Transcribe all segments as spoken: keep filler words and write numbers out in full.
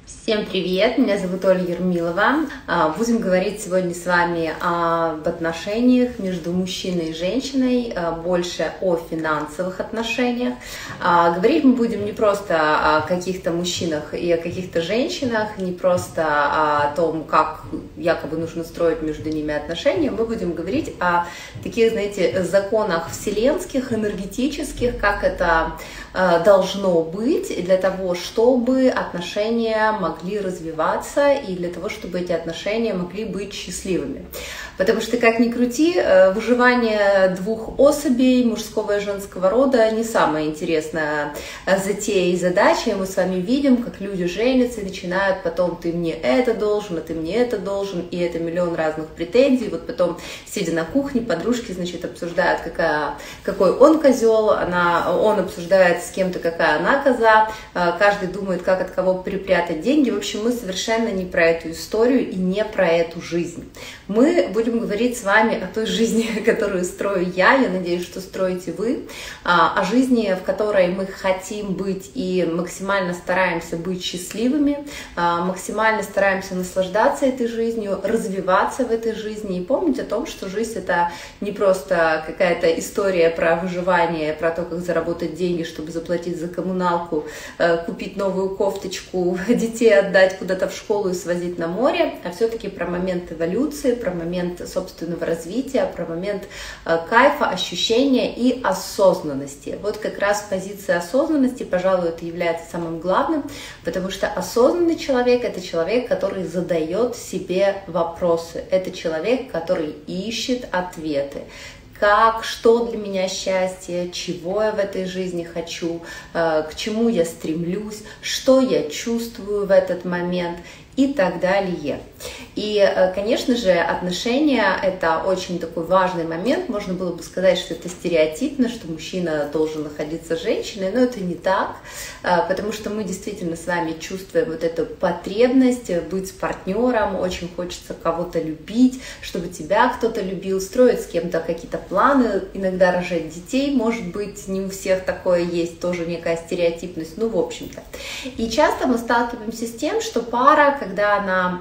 Всем привет! Меня зовут Оля Ермилова. Будем говорить сегодня с вами об отношениях между мужчиной и женщиной, больше о финансовых отношениях. Говорить мы будем не просто о каких-то мужчинах и о каких-то женщинах, не просто о том, как якобы нужно строить между ними отношения. Мы будем говорить о таких, знаете, законах вселенских, энергетических, как это должно быть для того, чтобы отношения могли развиваться и для того, чтобы эти отношения могли быть счастливыми. Потому что, как ни крути, выживание двух особей мужского и женского рода не самая интересная затея и задача. И мы с вами видим, как люди женятся и начинают потом: ты мне это должен, а ты мне это должен, и это миллион разных претензий. Вот потом, сидя на кухне, подружки, значит, обсуждают, какая, какой он козел, она, он обсуждает с кем-то, какая она коза, каждый думает, как от кого припрятать деньги. В общем, мы совершенно не про эту историю и не про эту жизнь. Мы будем говорить с вами о той жизни, которую строю я, я надеюсь, что строите вы, о жизни, в которой мы хотим быть и максимально стараемся быть счастливыми, максимально стараемся наслаждаться этой жизнью, развиваться в этой жизни и помнить о том, что жизнь — это не просто какая-то история про выживание, про то, как заработать деньги, чтобы заплатить за коммуналку, купить новую кофточку, детей отдать куда-то в школу и свозить на море, а все-таки про момент эволюции, про момент собственного развития, про момент кайфа, ощущения и осознанности. Вот как раз позиция осознанности, пожалуй, это является самым главным, потому что осознанный человек — это человек, который задает себе вопросы, это человек, который ищет ответы. Как, что для меня счастье, чего я в этой жизни хочу, к чему я стремлюсь, что я чувствую в этот момент и так далее. И, конечно же, отношения — это очень такой важный момент. Можно было бы сказать, что это стереотипно, что мужчина должен находиться с женщиной, но это не так, потому что мы действительно с вами чувствуем вот эту потребность быть с партнером, очень хочется кого-то любить, чтобы тебя кто-то любил, строить с кем-то какие-то планы, иногда рожать детей, может быть, не у всех такое есть, тоже некая стереотипность, ну, в общем-то. И часто мы сталкиваемся с тем, что пара, когда она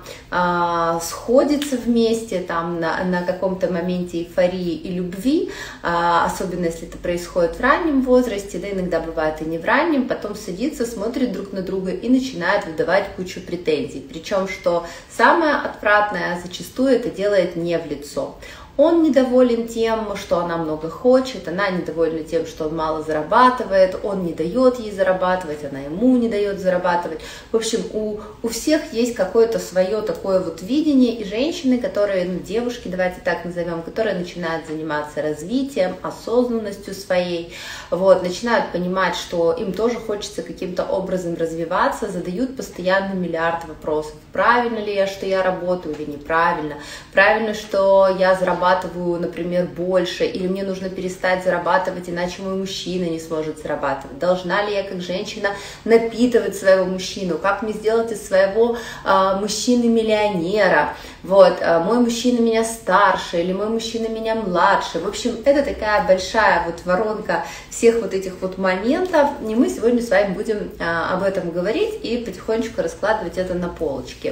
а, сходится вместе там на, на каком-то моменте эйфории и любви, а, особенно если это происходит в раннем возрасте, да, иногда бывает и не в раннем, потом садится, смотрит друг на друга и начинает выдавать кучу претензий. Причем, что самое отвратное, зачастую это делает не в лицо. Он недоволен тем, что она много хочет, она недовольна тем, что он мало зарабатывает, он не дает ей зарабатывать, она ему не дает зарабатывать. В общем, у, у всех есть какое-то свое такое вот видение, и женщины, которые, ну, девушки, давайте так назовем, которые начинают заниматься развитием, осознанностью своей, вот, начинают понимать, что им тоже хочется каким-то образом развиваться, задают постоянно миллиард вопросов. Правильно ли я, что я работаю, или неправильно? Правильно, что я зарабатываю, например, больше, или мне нужно перестать зарабатывать, иначе мой мужчина не сможет зарабатывать. Должна ли я, как женщина, напитывать своего мужчину? Как мне сделать из своего э, мужчины миллионера? Вот, э, мой мужчина меня старше, или мой мужчина меня младше. В общем, это такая большая вот воронка всех вот этих вот моментов, и мы сегодня с вами будем э, об этом говорить и потихонечку раскладывать это на полочке,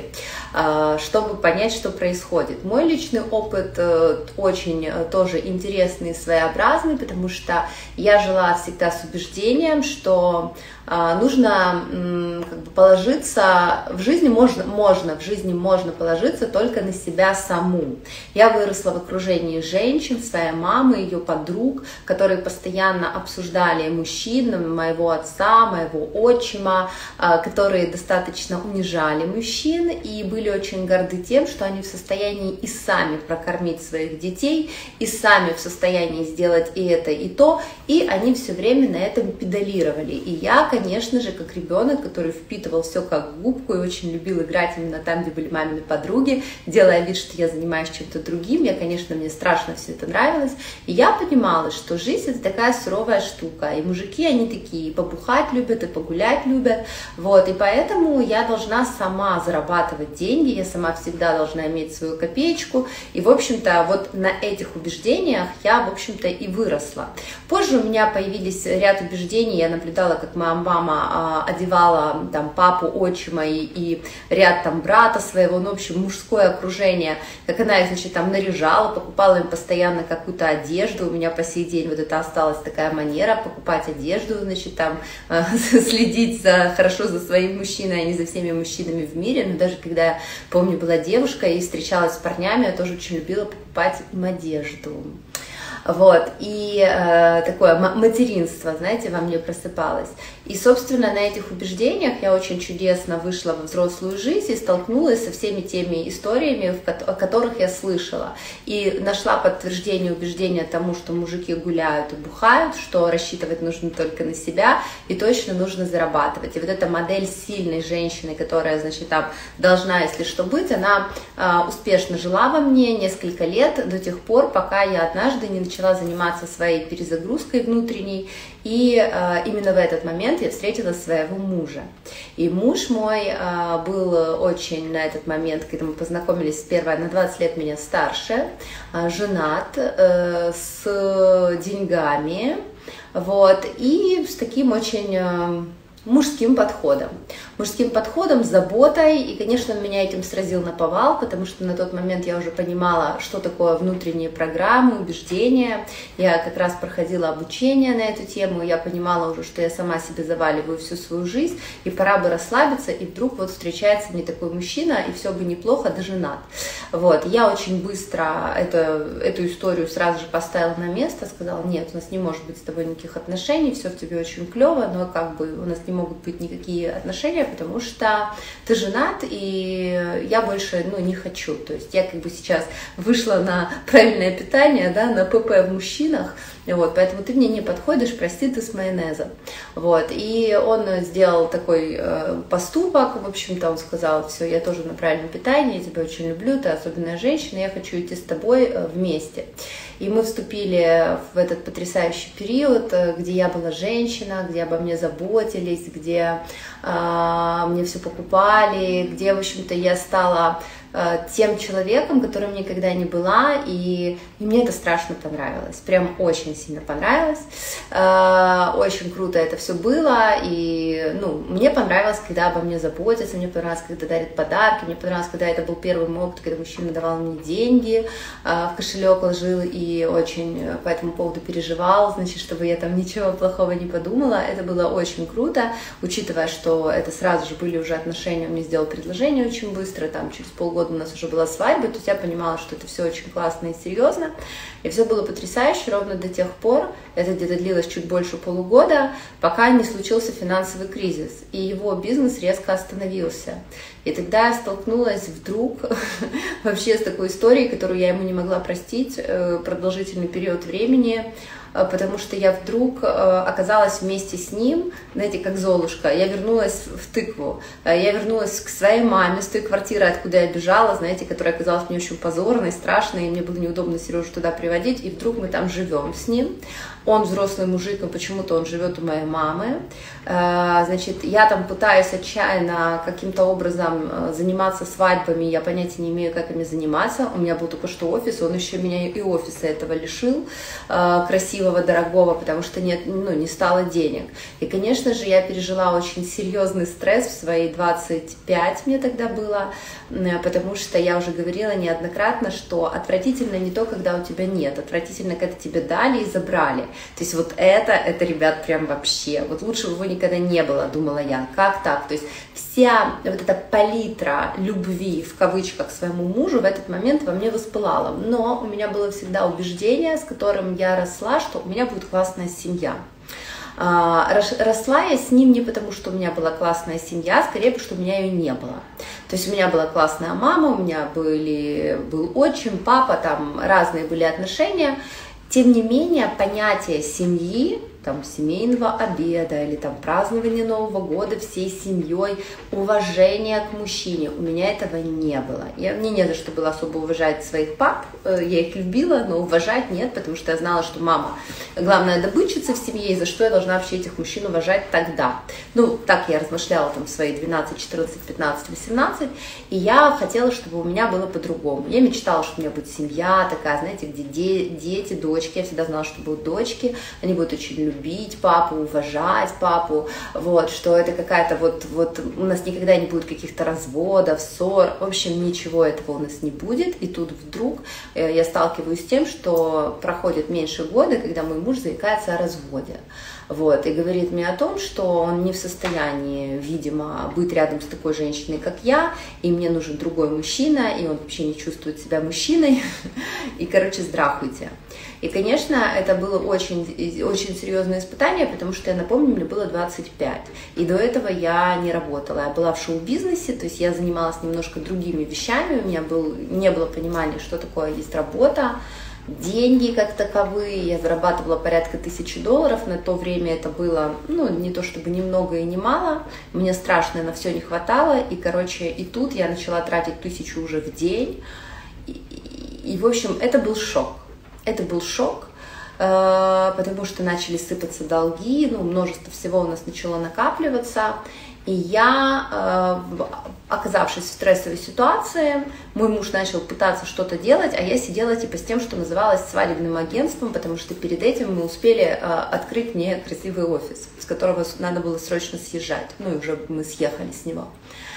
э, чтобы понять, что происходит. Мой личный опыт э, очень тоже интересный и своеобразный, потому что я жила всегда с убеждением, что э, нужно э, как бы положиться в жизни, можно, можно, в жизни можно положиться только на себя саму. Я выросла в окружении женщин, своей мамы, ее подруг, которые постоянно обсуждали мужчин, моего отца, моего отчима, э, которые достаточно унижали мужчин и были очень горды тем, что они в состоянии и сами прокормить своих детей, и сами в состоянии сделать и это, и то, и они все время на этом педалировали. И я, конечно же, как ребенок, который впитывал все как губку и очень любил играть именно там, где были мамины подруги, делая вид, что я занимаюсь чем-то другим, я, конечно, мне страшно все это нравилось, и я понимала, что жизнь — это такая суровая штука, и мужики, они такие, и побухать любят, и погулять любят, вот, и поэтому я должна сама зарабатывать деньги, я сама всегда должна иметь свою копеечку, и, в общем-то, вот на этих убеждениях я, в общем-то, и выросла. Позже у меня появились ряд убеждений, я наблюдала, как моя мама одевала там папу, отчима и, и ряд там брата своего, ну, в общем, мужское окружение, как она их, значит, там наряжала, покупала им постоянно какую-то одежду. У меня по сей день вот это осталась такая манера покупать одежду, значит, там следить за, хорошо за своим мужчиной, а не за всеми мужчинами в мире. Но даже когда я, помню, была девушка и встречалась с парнями, я тоже очень любила покупать им одежду. Вот, и э, такое материнство, знаете, во мне просыпалось. И, собственно, на этих убеждениях я очень чудесно вышла во взрослую жизнь и столкнулась со всеми теми историями, о которых я слышала. И нашла подтверждение убеждения тому, что мужики гуляют и бухают, что рассчитывать нужно только на себя и точно нужно зарабатывать. И вот эта модель сильной женщины, которая, значит, там должна, если что, быть, она э, успешно жила во мне несколько лет, до тех пор, пока я однажды не начала начала заниматься своей перезагрузкой внутренней, и э, именно в этот момент я встретила своего мужа. И муж мой э, был очень на этот момент, когда мы познакомились, первое, на двадцать лет меня старше, э, женат, э, с деньгами, вот, и с таким очень... Э, мужским подходом. Мужским подходом, с заботой, и, конечно, он меня этим сразил наповал, потому что на тот момент я уже понимала, что такое внутренние программы, убеждения. Я как раз проходила обучение на эту тему, и я понимала уже, что я сама себе заваливаю всю свою жизнь, и пора бы расслабиться, и вдруг вот встречается мне такой мужчина, и все бы неплохо, да женат. Вот, я очень быстро эту, эту историю сразу же поставила на место, сказала: нет, у нас не может быть с тобой никаких отношений, все в тебе очень клево, но как бы у нас не могут быть никакие отношения, потому что ты женат, и я больше, ну, не хочу. То есть я как бы сейчас вышла на правильное питание, да, на ПП в мужчинах, вот, поэтому ты мне не подходишь, прости, ты с майонезом. Вот, и он сделал такой э, поступок, в общем-то, он сказал: все, я тоже на правильном питании, я тебя очень люблю, ты особенная женщина, я хочу идти с тобой э, вместе. И мы вступили в этот потрясающий период, где я была женщина, где обо мне заботились, где э, мне все покупали, где, в общем-то, я стала э, тем человеком, которым никогда не была, и, и мне это страшно понравилось, прям очень сильно понравилось, э, очень круто это все было, и, ну, мне понравилось, когда обо мне заботятся, мне понравилось, когда дарят подарки, мне понравилось, когда это был первый мой опыт, когда мужчина давал мне деньги, э, в кошелек ложил, и очень по этому поводу переживал, значит, чтобы я там ничего плохого не подумала. Это было очень круто, учитывая, что это сразу же были уже отношения, он мне сделал предложение очень быстро, там через полгода у нас уже была свадьба, то есть я понимала, что это все очень классно и серьезно, и все было потрясающе ровно до тех пор, это где-то длилось чуть больше полугода, пока не случился финансовый кризис, и его бизнес резко остановился. И тогда я столкнулась вдруг вообще с такой историей, которую я ему не могла простить продолжительный период времени, потому что я вдруг оказалась вместе с ним, знаете, как Золушка. Я вернулась в тыкву, я вернулась к своей маме с той квартиры, откуда я бежала, знаете, которая оказалась мне очень позорной, страшной, и мне было неудобно Сережу туда приводить, и вдруг мы там живем с ним. Он взрослый мужик, но почему-то он живет у моей мамы. Значит, я там пытаюсь отчаянно каким-то образом заниматься свадьбами, я понятия не имею, как ими заниматься. У меня был только что офис, он еще меня и офиса этого лишил, красивого, дорогого, потому что нет, ну, не стало денег. И, конечно же, я пережила очень серьезный стресс в свои двадцать пять, мне тогда было, потому что я уже говорила неоднократно, что отвратительно не то, когда у тебя нет, отвратительно, когда тебе дали и забрали. То есть вот это, это, ребят, прям вообще, вот лучше бы его никогда не было, думала я, как так? То есть вся вот эта палитра любви, в кавычках, к своему мужу в этот момент во мне воспылала. Но у меня было всегда убеждение, с которым я росла, что у меня будет классная семья. Росла я с ним не потому, что у меня была классная семья, скорее потому, что у меня ее не было. То есть у меня была классная мама, у меня были, был отчим, папа, там разные были отношения. Тем не менее, понятие семьи, там, семейного обеда или там празднования Нового года всей семьей, уважение к мужчине, у меня этого не было. Я, мне не за что было особо уважать своих пап, я их любила, но уважать нет, потому что я знала, что мама главная добытчица в семье, и за что я должна вообще этих мужчин уважать тогда. Ну, так я размышляла там в свои двенадцать, четырнадцать, пятнадцать, восемнадцать, и я хотела, чтобы у меня было по-другому. Я мечтала, что у меня будет семья такая, знаете, где де- дети, дочки, я всегда знала, что будут дочки, они будут очень любить любить папу, уважать папу, вот, что это какая-то вот, вот у нас никогда не будет каких-то разводов, ссор, в общем, ничего этого у нас не будет. И тут вдруг я сталкиваюсь с тем, что проходит меньше года, когда мой муж заикается о разводе. Вот, и говорит мне о том, что он не в состоянии, видимо, быть рядом с такой женщиной, как я, и мне нужен другой мужчина, и он вообще не чувствует себя мужчиной, и, короче, здравствуйте. И, конечно, это было очень, очень серьезное испытание, потому что, я напомню, мне было двадцать пять, и до этого я не работала, я была в шоу-бизнесе, то есть я занималась немножко другими вещами, у меня был, не было понимания, что такое есть работа, деньги как таковые, я зарабатывала порядка тысячи долларов, на то время это было, ну, не то чтобы ни много и ни мало, мне страшно на все не хватало, и, короче, и тут я начала тратить тысячу уже в день, и, и, и в общем, это был шок, это был шок, э, потому что начали сыпаться долги, ну, множество всего у нас начало накапливаться, и я, э, оказавшись в стрессовой ситуации, мой муж начал пытаться что-то делать, а я сидела типа с тем, что называлось свадебным агентством, потому что перед этим мы успели э, открыть мне красивый офис, с которого надо было срочно съезжать, ну и уже мы съехали с него.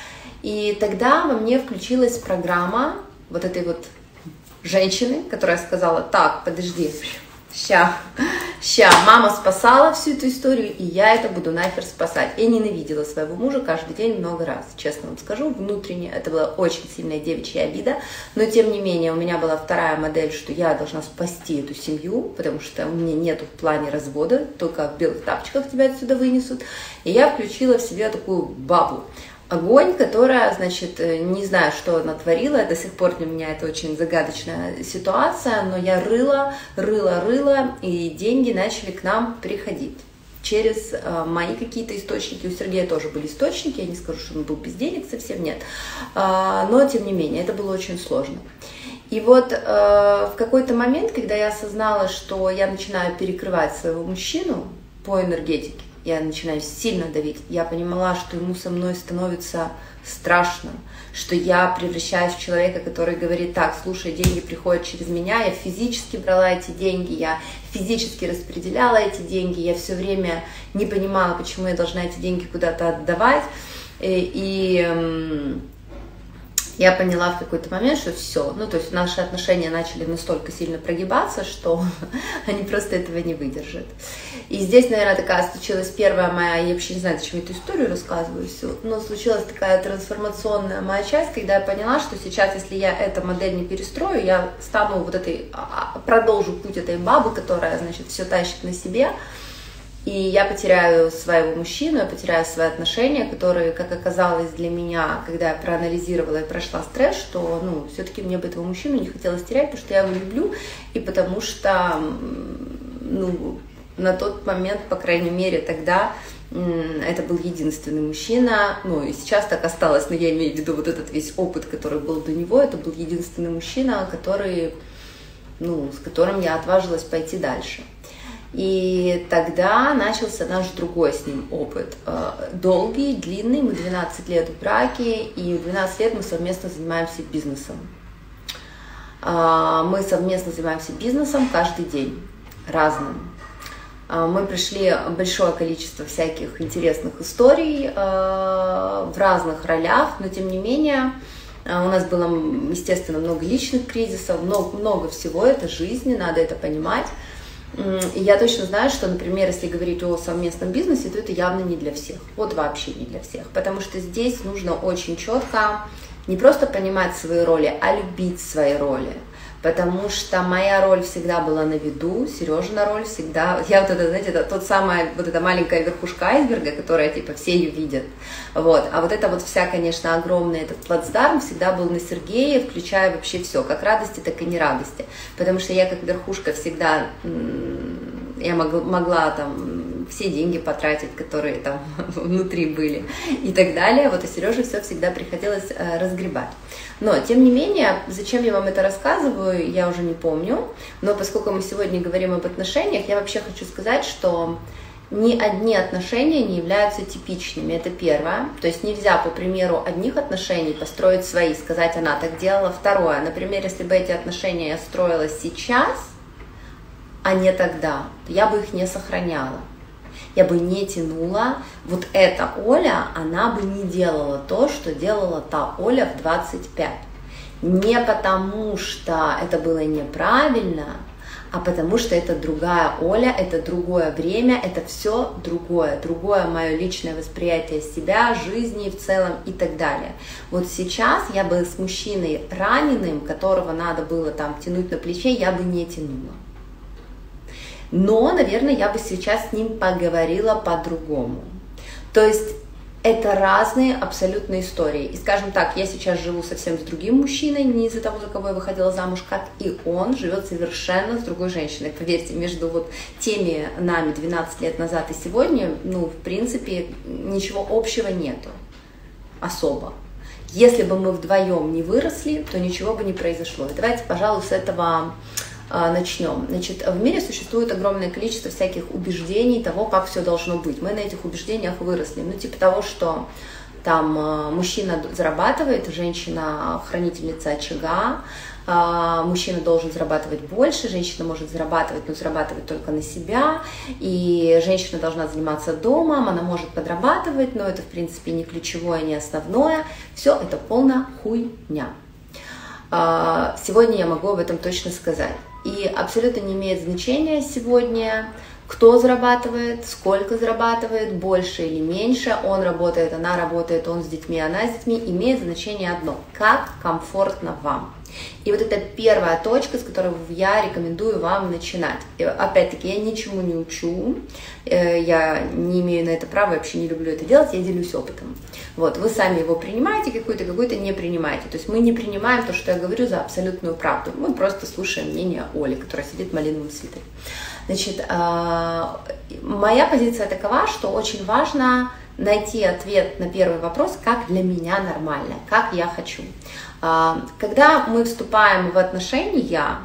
И тогда во мне включилась программа вот этой вот женщины, которая сказала: так, подожди, ща, ща, мама спасала всю эту историю, и я это буду нахер спасать. Я ненавидела своего мужа каждый день много раз, честно вам скажу, внутренне. Это была очень сильная девичья обида, но тем не менее у меня была вторая модель, что я должна спасти эту семью, потому что у меня нету в плане развода, только в белых тапочках тебя отсюда вынесут. И я включила в себя такую бабу. Огонь, которая, значит, не знаю, что она творила, до сих пор для меня это очень загадочная ситуация, но я рыла, рыла, рыла, и деньги начали к нам приходить через э, мои какие-то источники. У Сергея тоже были источники, я не скажу, что он был без денег, совсем нет, э, но тем не менее, это было очень сложно. И вот э, в какой-то момент, когда я осознала, что я начинаю перекрывать своего мужчину по энергетике, я начинаю сильно давить, я понимала, что ему со мной становится страшно, что я превращаюсь в человека, который говорит: так, слушай, деньги приходят через меня, я физически брала эти деньги, я физически распределяла эти деньги, я все время не понимала, почему я должна эти деньги куда-то отдавать, и, и я поняла в какой-то момент, что все, ну, то есть наши отношения начали настолько сильно прогибаться, что они просто этого не выдержат. И здесь, наверное, такая случилась первая моя, я вообще не знаю, зачем эту историю рассказываю всю, но случилась такая трансформационная моя часть, когда я поняла, что сейчас, если я эту модель не перестрою, я стану вот этой, продолжу путь этой бабы, которая, значит, все тащит на себе, и я потеряю своего мужчину, я потеряю свои отношения, которые, как оказалось для меня, когда я проанализировала и прошла стресс, что, ну, все-таки мне бы этого мужчину не хотелось терять, потому что я его люблю, и потому что, ну, на тот момент, по крайней мере, тогда это был единственный мужчина, ну, и сейчас так осталось, но я имею в виду вот этот весь опыт, который был до него, это был единственный мужчина, который, ну, с которым я отважилась пойти дальше. И тогда начался наш другой с ним опыт. Долгий, длинный, мы двенадцать лет в браке, и двенадцать лет мы совместно занимаемся бизнесом. Мы совместно занимаемся бизнесом каждый день, разным. Мы прошли большое количество всяких интересных историй в разных ролях, но тем не менее у нас было, естественно, много личных кризисов, много, много всего, это жизнь, надо это понимать. И я точно знаю, что, например, если говорить о совместном бизнесе, то это явно не для всех, вот вообще не для всех, потому что здесь нужно очень четко не просто понимать свои роли, а любить свои роли, потому что моя роль всегда была на виду, Сережина роль всегда, я вот это, знаете, это тот самая, вот эта маленькая верхушка айсберга, которая, типа, все ее видят, вот, а вот это вот вся, конечно, огромный этот плацдарм всегда был на Сергее, включая вообще все, как радости, так и не радости, потому что я как верхушка всегда, я могла, могла там все деньги потратить, которые там внутри были и так далее, вот, и Сереже все всегда приходилось разгребать. Но, тем не менее, зачем я вам это рассказываю, я уже не помню, но поскольку мы сегодня говорим об отношениях, я вообще хочу сказать, что ни одни отношения не являются типичными, это первое, то есть нельзя по примеру одних отношений построить свои, сказать, она так делала. Второе, например, если бы эти отношения я строила сейчас, а не тогда, я бы их не сохраняла. Я бы не тянула. Вот эта Оля, она бы не делала то, что делала та Оля в двадцать пять. Не потому, что это было неправильно, а потому что это другая Оля, это другое время, это все другое, другое мое личное восприятие себя, жизни в целом и так далее. Вот сейчас я бы с мужчиной раненым, которого надо было там тянуть на плече, я бы не тянула. Но, наверное, я бы сейчас с ним поговорила по-другому. То есть это разные абсолютно истории. И, скажем так, я сейчас живу совсем с другим мужчиной, не из-за того, за кого я выходила замуж, как и он живет совершенно с другой женщиной. Поверьте, между вот теми нами двенадцать лет назад и сегодня, ну, в принципе, ничего общего нету особо. Если бы мы вдвоем не выросли, то ничего бы не произошло. И давайте, пожалуй, с этого начнем. Значит, в мире существует огромное количество всяких убеждений того, как все должно быть. Мы на этих убеждениях выросли. Ну, типа того, что там мужчина зарабатывает, женщина хранительница очага, мужчина должен зарабатывать больше, женщина может зарабатывать, но зарабатывать только на себя, и женщина должна заниматься домом, она может подрабатывать, но это, в принципе, не ключевое, не основное. Все это полная хуйня. Сегодня я могу об этом точно сказать. И абсолютно не имеет значения сегодня, кто зарабатывает, сколько зарабатывает, больше или меньше, он работает, она работает, он с детьми, она с детьми. Имеет значение одно – как комфортно вам. И вот это первая точка, с которой я рекомендую вам начинать. Опять-таки, я ничему не учу, я не имею на это права, вообще не люблю это делать, я делюсь опытом. Вот, вы сами его принимаете, какой-то, какой-то не принимаете. То есть мы не принимаем то, что я говорю, за абсолютную правду. Мы просто слушаем мнение Оли, которая сидит в малиновом свитере. Значит, моя позиция такова, что очень важно найти ответ на первый вопрос, как для меня нормально, как я хочу. Когда мы вступаем в отношения,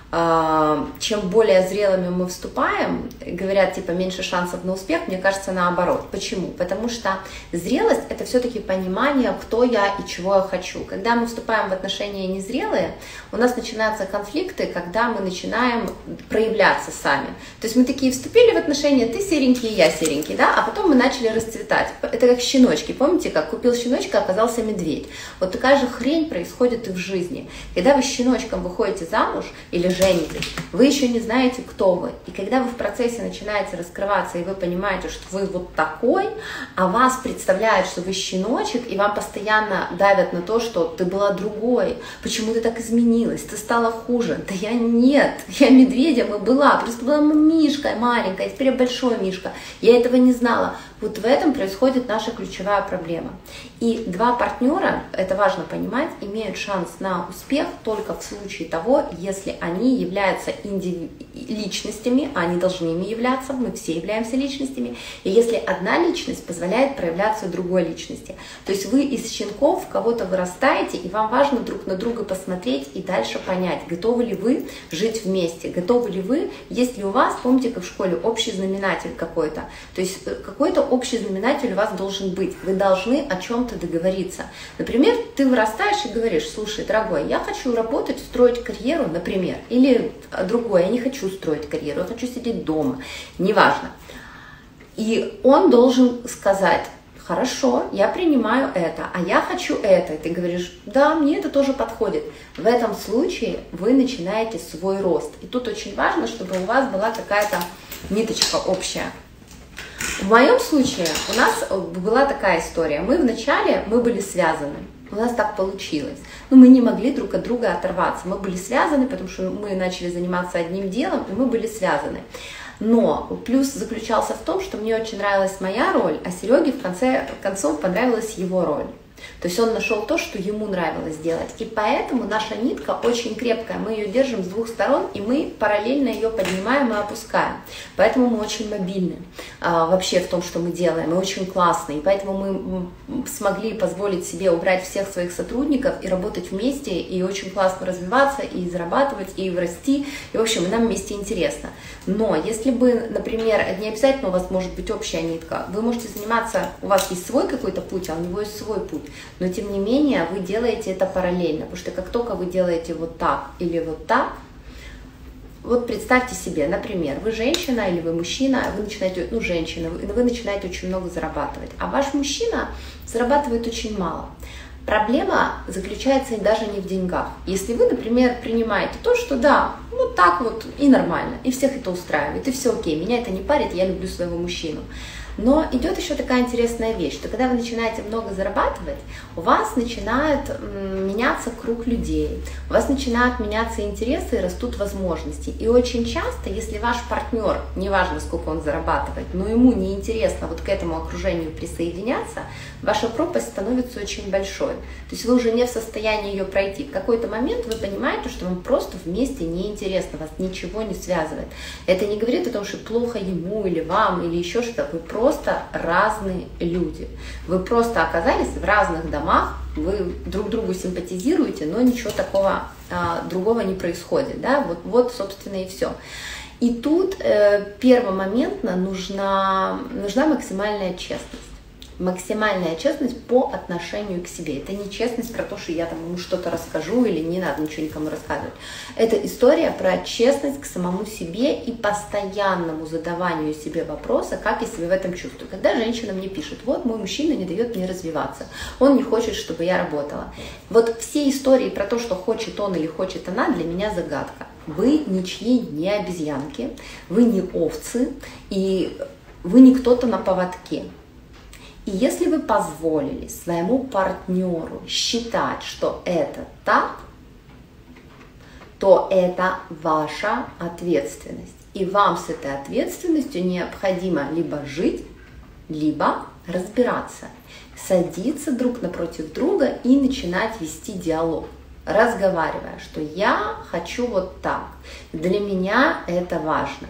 чем более зрелыми мы вступаем, говорят, типа, меньше шансов на успех, мне кажется, наоборот. Почему? Потому что зрелость – это все-таки понимание, кто я и чего я хочу. Когда мы вступаем в отношения незрелые, у нас начинаются конфликты, когда мы начинаем проявляться сами. То есть мы такие вступили в отношения, ты серенький, я серенький, да, а потом мы начали расцветать. Это как щеночки. Помните, как купил щеночка, оказался медведь? Вот такая же хрень происходит и в жизни. Когда вы с щеночком выходите замуж или женитесь, вы еще не знаете, кто вы. И когда вы в процессе начинаете раскрываться, и вы понимаете, что вы вот такой, а вас представляют, что вы щеночек, и вам постоянно давят на то, что ты была другой, почему ты так изменилась, ты стала хуже. Да я нет, я медведем и была, просто была мишкой маленькая, теперь я большой мишка. Я этого не знала. Вот в этом происходит наша ключевая проблема. И два партнера, это важно понимать, имеют шанс на успех только в случае того, если они являются индиви... личностями, а они должны ими являться, мы все являемся личностями, и если одна личность позволяет проявляться другой личности. То есть вы из щенков в кого-то вырастаете, и вам важно друг на друга посмотреть и дальше понять, готовы ли вы жить вместе, готовы ли вы, есть ли у вас, помните, как в школе, общий знаменатель какой-то, то есть какой-то общий знаменатель у вас должен быть. Вы должны о чем-то договориться. Например, ты вырастаешь и говоришь: слушай, дорогой, я хочу работать, строить карьеру, например, или другое, я не хочу строить карьеру, я хочу сидеть дома, неважно. И он должен сказать: хорошо, я принимаю это, а я хочу это. И ты говоришь: да, мне это тоже подходит. В этом случае вы начинаете свой рост. И тут очень важно, чтобы у вас была какая-то ниточка общая. В моем случае у нас была такая история. Мы вначале мы были связаны. У нас так получилось. Но мы не могли друг от друга оторваться. Мы были связаны, потому что мы начали заниматься одним делом, и мы были связаны. Но плюс заключался в том, что мне очень нравилась моя роль, а Сереге в конце концов понравилась его роль. То есть он нашел то, что ему нравилось делать. И поэтому наша нитка очень крепкая. Мы ее держим с двух сторон, и мы параллельно ее поднимаем и опускаем. Поэтому мы очень мобильны а, вообще в том, что мы делаем. Мы очень классные. И поэтому мы смогли позволить себе убрать всех своих сотрудников и работать вместе, и очень классно развиваться, и зарабатывать, и расти. И, в общем, нам вместе интересно. Но если бы, например, не обязательно у вас может быть общая нитка, вы можете заниматься, у вас есть свой какой-то путь, а у него есть свой путь. Но тем не менее вы делаете это параллельно, потому что как только вы делаете вот так или вот так, Вот представьте себе, например, вы женщина или вы мужчина, вы начинаете, ну, женщина, вы, вы начинаете очень много зарабатывать, а ваш мужчина зарабатывает очень мало. Проблема заключается даже не в деньгах. Если вы, например, принимаете то, что да, вот так вот и нормально, и всех это устраивает, и все окей, меня это не парит, я люблю своего мужчину. Но идет еще такая интересная вещь, что когда вы начинаете много зарабатывать, у вас начинает меняться круг людей, у вас начинают меняться интересы и растут возможности. И очень часто, если ваш партнер, неважно сколько он зарабатывает, но ему неинтересно вот к этому окружению присоединяться, ваша пропасть становится очень большой. То есть вы уже не в состоянии ее пройти. В какой-то момент вы понимаете, что вам просто вместе неинтересно, вас ничего не связывает. Это не говорит о том, что плохо ему или вам, или еще что-то. Вы просто разные люди. Вы просто оказались в разных домах, вы друг другу симпатизируете, но ничего такого а, другого не происходит. Да? Вот, вот, собственно, и все. И тут э, первомоментно нужна, нужна максимальная честность. Максимальная честность по отношению к себе. Это не честность про то, что я там ему что-то расскажу или не надо ничего никому рассказывать. Это история про честность к самому себе и постоянному задаванию себе вопроса, как я себя в этом чувствую. Когда женщина мне пишет, вот мой мужчина не дает мне развиваться, он не хочет, чтобы я работала. Вот все истории про то, что хочет он или хочет она, для меня загадка. Вы ничьи не обезьянки, вы не овцы, и вы не кто-то на поводке. И если вы позволили своему партнеру считать, что это так, то это ваша ответственность. И вам с этой ответственностью необходимо либо жить, либо разбираться, садиться друг напротив друга и начинать вести диалог, разговаривая, что я хочу вот так, для меня это важно.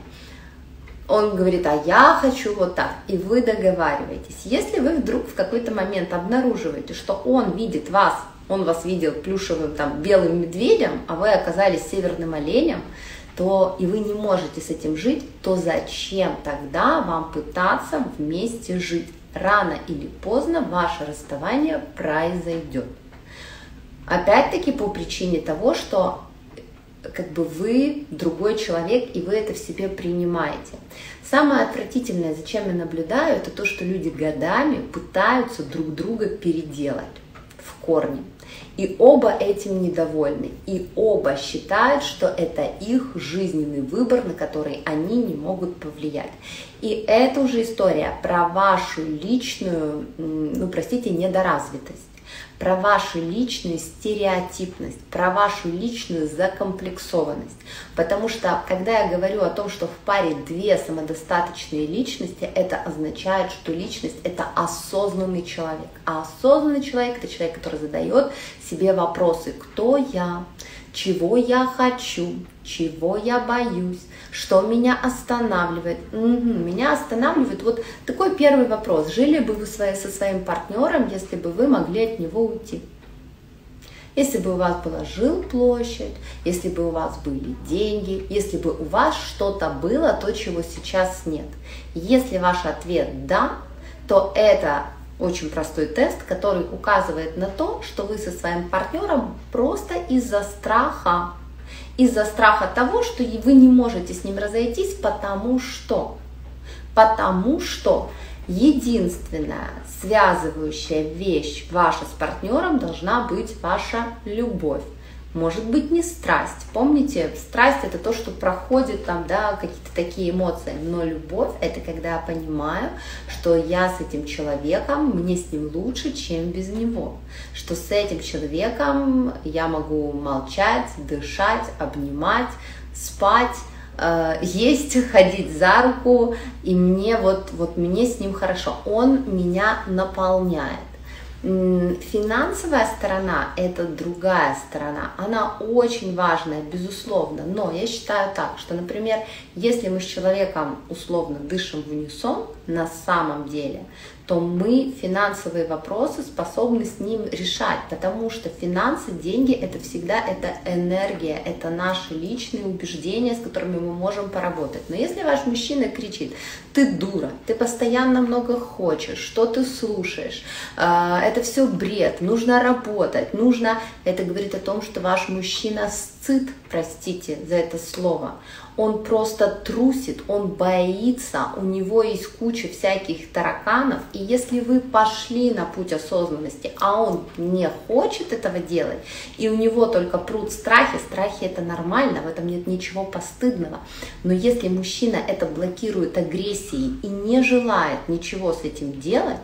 Он говорит, а я хочу вот так, и вы договариваетесь. Если вы вдруг в какой-то момент обнаруживаете, что он видит вас, он вас видел плюшевым там белым медведем, а вы оказались северным оленем, то и вы не можете с этим жить, то зачем тогда вам пытаться вместе жить? Рано или поздно ваше расставание произойдет. Опять-таки по причине того, что как бы вы другой человек, и вы это в себе принимаете. Самое отвратительное, зачем я наблюдаю, это то, что люди годами пытаются друг друга переделать в корне. И оба этим недовольны, и оба считают, что это их жизненный выбор, на который они не могут повлиять. И это уже история про вашу личную, ну простите, недоразвитость, про вашу личную стереотипность, про вашу личную закомплексованность. Потому что, когда я говорю о том, что в паре две самодостаточные личности, это означает, что личность – это осознанный человек. А осознанный человек – это человек, который задает себе вопросы: кто я, чего я хочу, чего я боюсь, что меня останавливает. Угу, меня останавливает вот такой первый вопрос. Жили бы вы со своим партнером, если бы вы могли от него уйти? Если бы у вас была жилплощадь, если бы у вас были деньги, если бы у вас что-то было, то, чего сейчас нет. Если ваш ответ «да», то это очень простой тест, который указывает на то, что вы со своим партнером просто из-за страха, из-за страха того, что вы не можете с ним разойтись, потому что, потому что единственная связывающая вещь ваша с партнером должна быть ваша любовь. Может быть, не страсть. Помните, страсть – это то, что проходит там, да, какие-то такие эмоции. Но любовь – это когда я понимаю, что я с этим человеком, мне с ним лучше, чем без него. Что с этим человеком я могу молчать, дышать, обнимать, спать, э, есть, ходить за руку. И мне вот, вот мне с ним хорошо. Он меня наполняет. Финансовая сторона – это другая сторона, она очень важная, безусловно, но я считаю так, что, например, если мы с человеком условно дышим в унисон на самом деле, то мы финансовые вопросы способны с ним решать, потому что финансы, деньги – это всегда это энергия, это наши личные убеждения, с которыми мы можем поработать. Но если ваш мужчина кричит: ты дура, ты постоянно много хочешь, что ты слушаешь, это все бред, нужно работать, нужно… Это говорит о том, что ваш мужчина сцит, простите за это слово, он просто трусит, он боится, у него есть куча всяких тараканов, и если вы пошли на путь осознанности, а он не хочет этого делать, и у него только прут страхи, страхи это нормально, в этом нет ничего постыдного, но если мужчина это блокирует агрессией и не желает ничего с этим делать,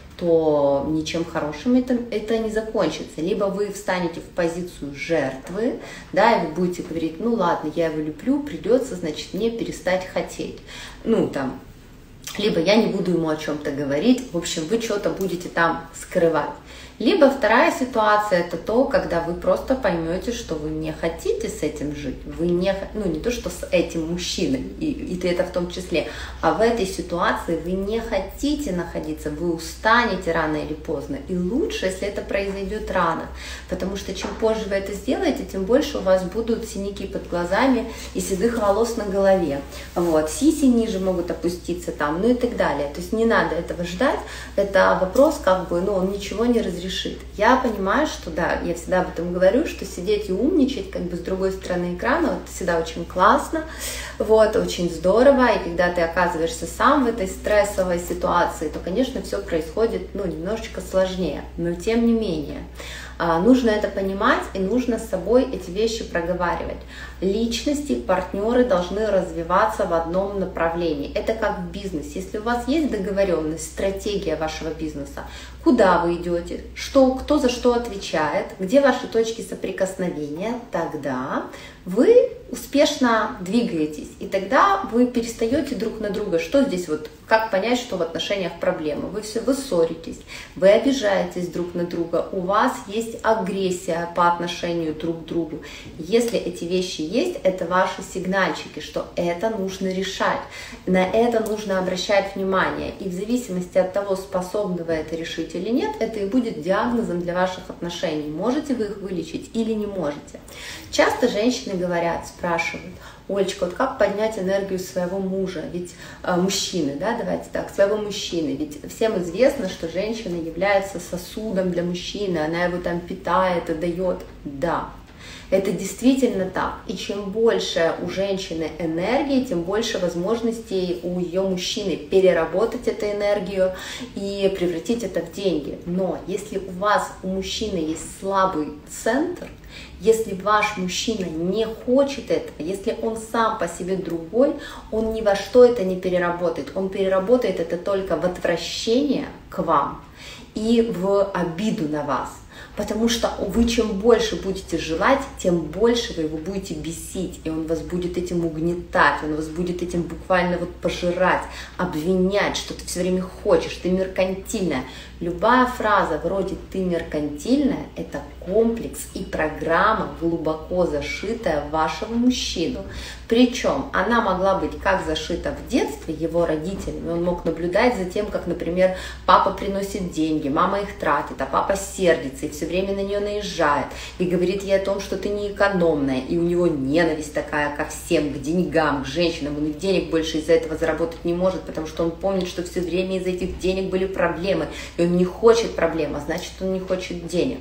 то ничем хорошим это, это не закончится. Либо вы встанете в позицию жертвы, да, и вы будете говорить, ну ладно, я его люблю, придется, значит, мне перестать хотеть. Ну, там, либо я не буду ему о чем-то говорить, в общем, вы что-то будете там скрывать. Либо вторая ситуация, это то, когда вы просто поймете, что вы не хотите с этим жить, вы не, ну не то, что с этим мужчиной, и, и это в том числе, а в этой ситуации вы не хотите находиться, вы устанете рано или поздно, и лучше, если это произойдет рано, потому что чем позже вы это сделаете, тем больше у вас будут синяки под глазами и седых волос на голове, вот, сиси ниже могут опуститься там, ну и так далее, то есть не надо этого ждать, это вопрос, как бы, ну он ничего не разрешит. Я понимаю, что да, я всегда об этом говорю, что сидеть и умничать как бы с другой стороны экрана, это всегда очень классно, вот, очень здорово, и когда ты оказываешься сам в этой стрессовой ситуации, то, конечно, все происходит, ну, немножечко сложнее, но тем не менее. Нужно это понимать и нужно с собой эти вещи проговаривать. Личности, партнеры должны развиваться в одном направлении. Это как в бизнесе. Если у вас есть договоренность, стратегия вашего бизнеса, куда вы идете, что, кто за что отвечает, где ваши точки соприкосновения, тогда вы успешно двигаетесь, и тогда вы перестаете друг на друга. Что здесь вот, как понять, что в отношениях проблема? Вы все, вы ссоритесь, вы обижаетесь друг на друга, у вас есть агрессия по отношению друг к другу. Если эти вещи есть, это ваши сигнальчики, что это нужно решать, на это нужно обращать внимание, и в зависимости от того, способны вы это решить или нет, это и будет диагнозом для ваших отношений. Можете вы их вылечить или не можете. Часто женщины говорят, спрашивают: Олечка, вот как поднять энергию своего мужа, ведь э, мужчины, да, давайте так, своего мужчины, ведь всем известно, что женщина является сосудом для мужчины, она его там питает и дает, да. Это действительно так. И чем больше у женщины энергии, тем больше возможностей у ее мужчины переработать эту энергию и превратить это в деньги. Но если у вас, у мужчины есть слабый центр, если ваш мужчина не хочет этого, если он сам по себе другой, он ни во что это не переработает. Он переработает это только в отвращение к вам и в обиду на вас. Потому что вы чем больше будете желать, тем больше вы его будете бесить, и он вас будет этим угнетать, он вас будет этим буквально вот пожирать, обвинять, что ты все время хочешь, ты меркантильная. Любая фраза вроде «ты меркантильная» — это комплекс и программа, глубоко зашитая в вашего мужчину. Причем она могла быть как зашита в детстве его родителями, он мог наблюдать за тем, как, например, папа приносит деньги, мама их тратит, а папа сердится и все время на нее наезжает, и говорит ей о том, что ты не экономная, и у него ненависть такая ко всем, к деньгам, к женщинам, он и денег больше из-за этого заработать не может, потому что он помнит, что все время из-за этих денег были проблемы, и он не хочет проблем, а значит, он не хочет денег.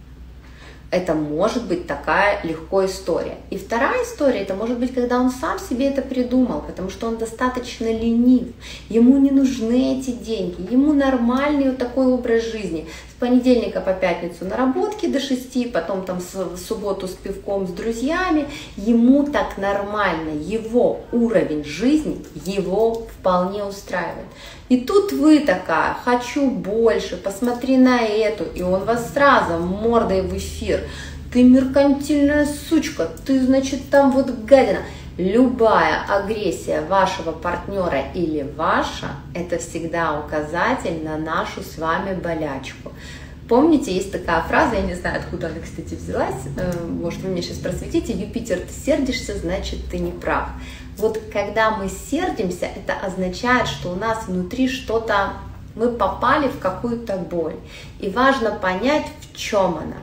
Это может быть такая легко история. И вторая история, это может быть, когда он сам себе это придумал, потому что он достаточно ленив, ему не нужны эти деньги, ему нормальный вот такой образ жизни. С понедельника по пятницу наработки до шести, потом там в субботу с пивком с друзьями. Ему так нормально, его уровень жизни его вполне устраивает. И тут вы такая: хочу больше, посмотри на эту, и он вас сразу мордой в эфир. Ты меркантильная сучка, ты, значит, там вот гадина. Любая агрессия вашего партнера или ваша, это всегда указатель на нашу с вами болячку. Помните, есть такая фраза, я не знаю, откуда она, кстати, взялась, может, вы меня сейчас просветите: Юпитер, ты сердишься, значит, ты не прав. Вот когда мы сердимся, это означает, что у нас внутри что-то, мы попали в какую-то боль. И важно понять, в чем она. В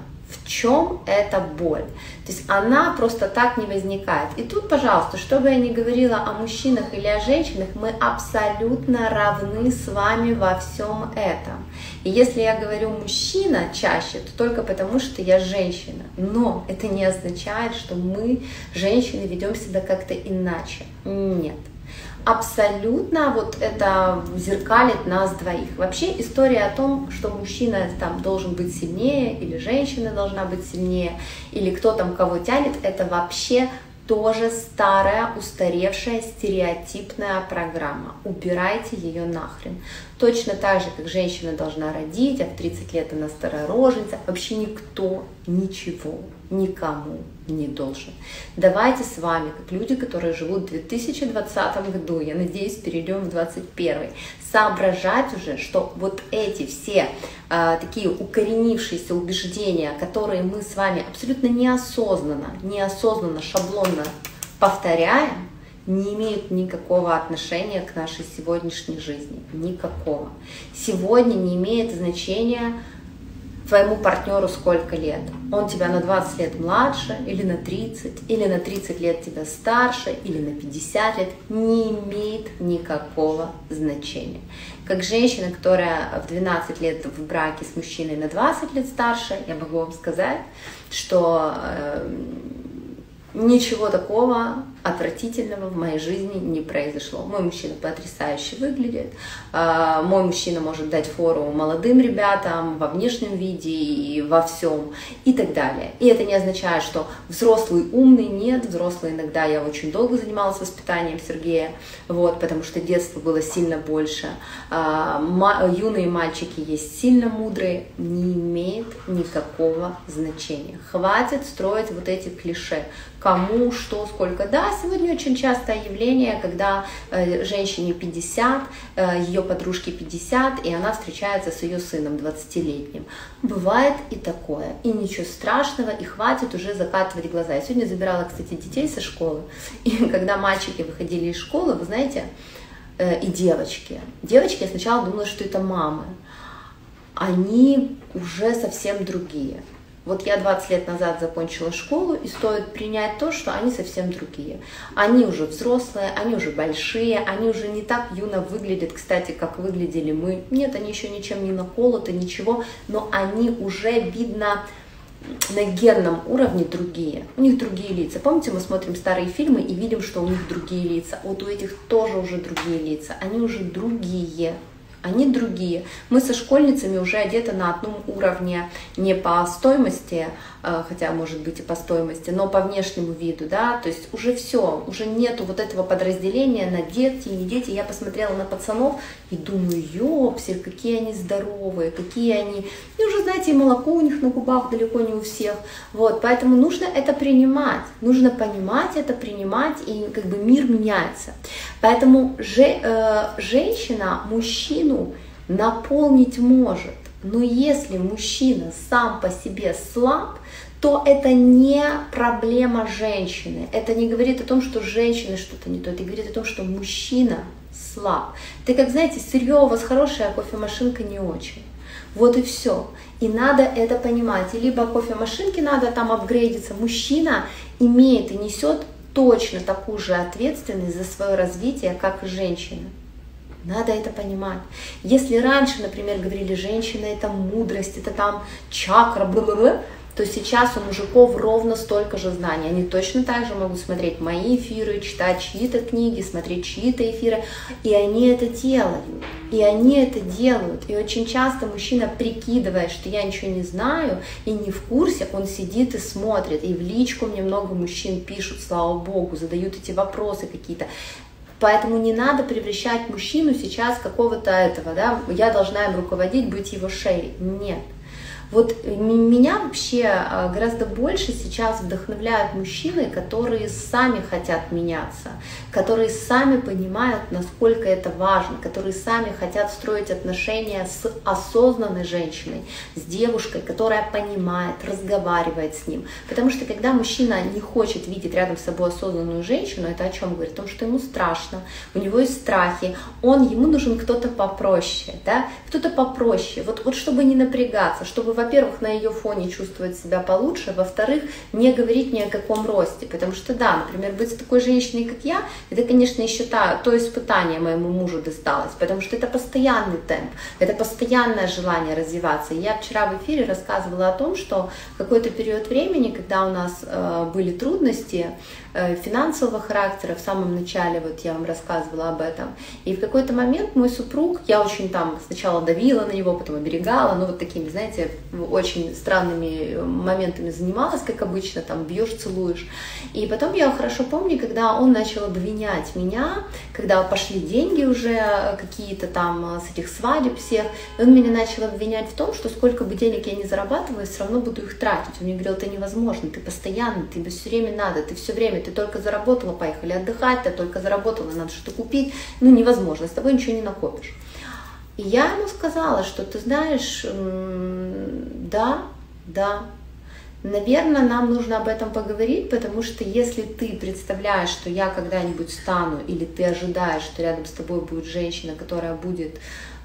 В чем эта боль? То есть она просто так не возникает. И тут, пожалуйста, что бы я ни говорила о мужчинах или о женщинах, мы абсолютно равны с вами во всем этом. И если я говорю мужчина чаще, то только потому, что я женщина. Но это не означает, что мы, женщины, ведем себя как-то иначе. Нет. Абсолютно вот это зеркалит нас двоих. Вообще история о том, что мужчина там должен быть сильнее, или женщина должна быть сильнее, или кто там кого тянет, это вообще тоже старая, устаревшая, стереотипная программа. Убирайте ее нахрен. Точно так же, как женщина должна родить, а в тридцать лет она старая роженица. Вообще никто ничего никому не должен. Давайте с вами, как люди, которые живут в две тысячи двадцатом году, я надеюсь, перейдем в двадцать первый, соображать уже, что вот эти все э, такие укоренившиеся убеждения, которые мы с вами абсолютно неосознанно, неосознанно, шаблонно повторяем, не имеют никакого отношения к нашей сегодняшней жизни. Никакого. Сегодня не имеет значения твоему партнеру сколько лет. Он тебя на двадцать лет младше, или на тридцать, или на тридцать лет тебя старше, или на пятьдесят лет. Не имеет никакого значения. Как женщина, которая в двенадцать лет в браке с мужчиной на двадцать лет старше, я могу вам сказать, что э, ничего такого отвратительного в моей жизни не произошло. Мой мужчина потрясающе выглядит, мой мужчина может дать фору молодым ребятам во внешнем виде и во всем и так далее. И это не означает, что взрослый умный, нет, взрослый иногда, я очень долго занималась воспитанием Сергея, вот, потому что детство было сильно больше. Юные мальчики есть сильно мудрые, не имеет никакого значения. Хватит строить вот эти клише. Кому, что, сколько. Да, сегодня очень частое явление, когда э, женщине пятьдесят, э, ее подружке пятьдесят, и она встречается с ее сыном двадцатилетним. Бывает и такое, и ничего страшного, и хватит уже закатывать глаза. Я сегодня забирала, кстати, детей со школы, и когда мальчики выходили из школы, вы знаете, э, и девочки, девочки, я сначала думала, что это мамы, они уже совсем другие. Вот я двадцать лет назад закончила школу, и стоит принять то, что они совсем другие. Они уже взрослые, они уже большие, они уже не так юно выглядят, кстати, как выглядели мы. Нет, они еще ничем не наколоты, ничего, но они уже, видно, на генном уровне другие. У них другие лица. Помните, мы смотрим старые фильмы и видим, что у них другие лица. Вот у этих тоже уже другие лица. Они уже другие. Они другие. Мы со школьницами уже одеты на одном уровне, не по стоимости, хотя может быть и по стоимости, но по внешнему виду, да, то есть уже все, уже нету вот этого подразделения на дети и не дети. Я посмотрела на пацанов и думаю, ёпсель, какие они здоровые, какие они, и уже, знаете, и молоко у них на губах далеко не у всех, вот, поэтому нужно это принимать, нужно понимать это, принимать, и как бы мир меняется. Поэтому же, э, женщина мужчину наполнить может, но если мужчина сам по себе слаб, то это не проблема женщины. Это не говорит о том, что женщина что-то не то. Это говорит о том, что мужчина слаб. Это как, знаете, сырье у вас хорошее, а кофемашинка не очень. Вот и все. И надо это понимать. И либо кофемашинке надо там апгрейдиться. Мужчина имеет и несет точно такую же ответственность за свое развитие, как и женщина. Надо это понимать. Если раньше, например, говорили, женщина это мудрость, это там чакра, бла-бла-бла, то сейчас у мужиков ровно столько же знаний. Они точно так же могут смотреть мои эфиры, читать чьи-то книги, смотреть чьи-то эфиры. И они это делают. И они это делают. И очень часто мужчина, прикидывая, что я ничего не знаю и не в курсе, он сидит и смотрит. И в личку мне много мужчин пишут, слава богу, задают эти вопросы какие-то. Поэтому не надо превращать мужчину сейчас какого-то этого, да, я должна им руководить, быть его шеей. Нет. Вот меня вообще гораздо больше сейчас вдохновляют мужчины, которые сами хотят меняться, которые сами понимают, насколько это важно, которые сами хотят строить отношения с осознанной женщиной, с девушкой, которая понимает, разговаривает с ним. Потому что когда мужчина не хочет видеть рядом с собой осознанную женщину, это о чем говорит? О том, что ему страшно, у него есть страхи, он, ему нужен кто-то попроще, да? Кто-то попроще, вот, вот чтобы не напрягаться, чтобы во-первых, на ее фоне чувствовать себя получше, во-вторых, не говорить ни о каком росте, потому что, да, например, быть с такой женщиной, как я, это, конечно, еще та, то испытание моему мужу досталось, потому что это постоянный темп, это постоянное желание развиваться. Я вчера в эфире рассказывала о том, что в какой-то период времени, когда у нас э, были трудности э, финансового характера, в самом начале, вот я вам рассказывала об этом, и в какой-то момент мой супруг, я очень там сначала давила на него, потом оберегала, ну вот такими, знаете, очень странными моментами занималась, как обычно, там бьешь, целуешь. И потом я хорошо помню, когда он начал обвинять меня, когда пошли деньги уже какие-то там с этих свадеб всех, и он меня начал обвинять в том, что сколько бы денег я ни зарабатываю, все равно буду их тратить. Он мне говорил, это невозможно, ты постоянно, тебе все время надо, ты все время, ты только заработала, поехали отдыхать, ты только заработала, надо что-то купить, ну невозможно, с тобой ничего не накопишь. И я ему сказала, что ты знаешь, да, да, наверное, нам нужно об этом поговорить, потому что если ты представляешь, что я когда-нибудь стану, или ты ожидаешь, что рядом с тобой будет женщина, которая будет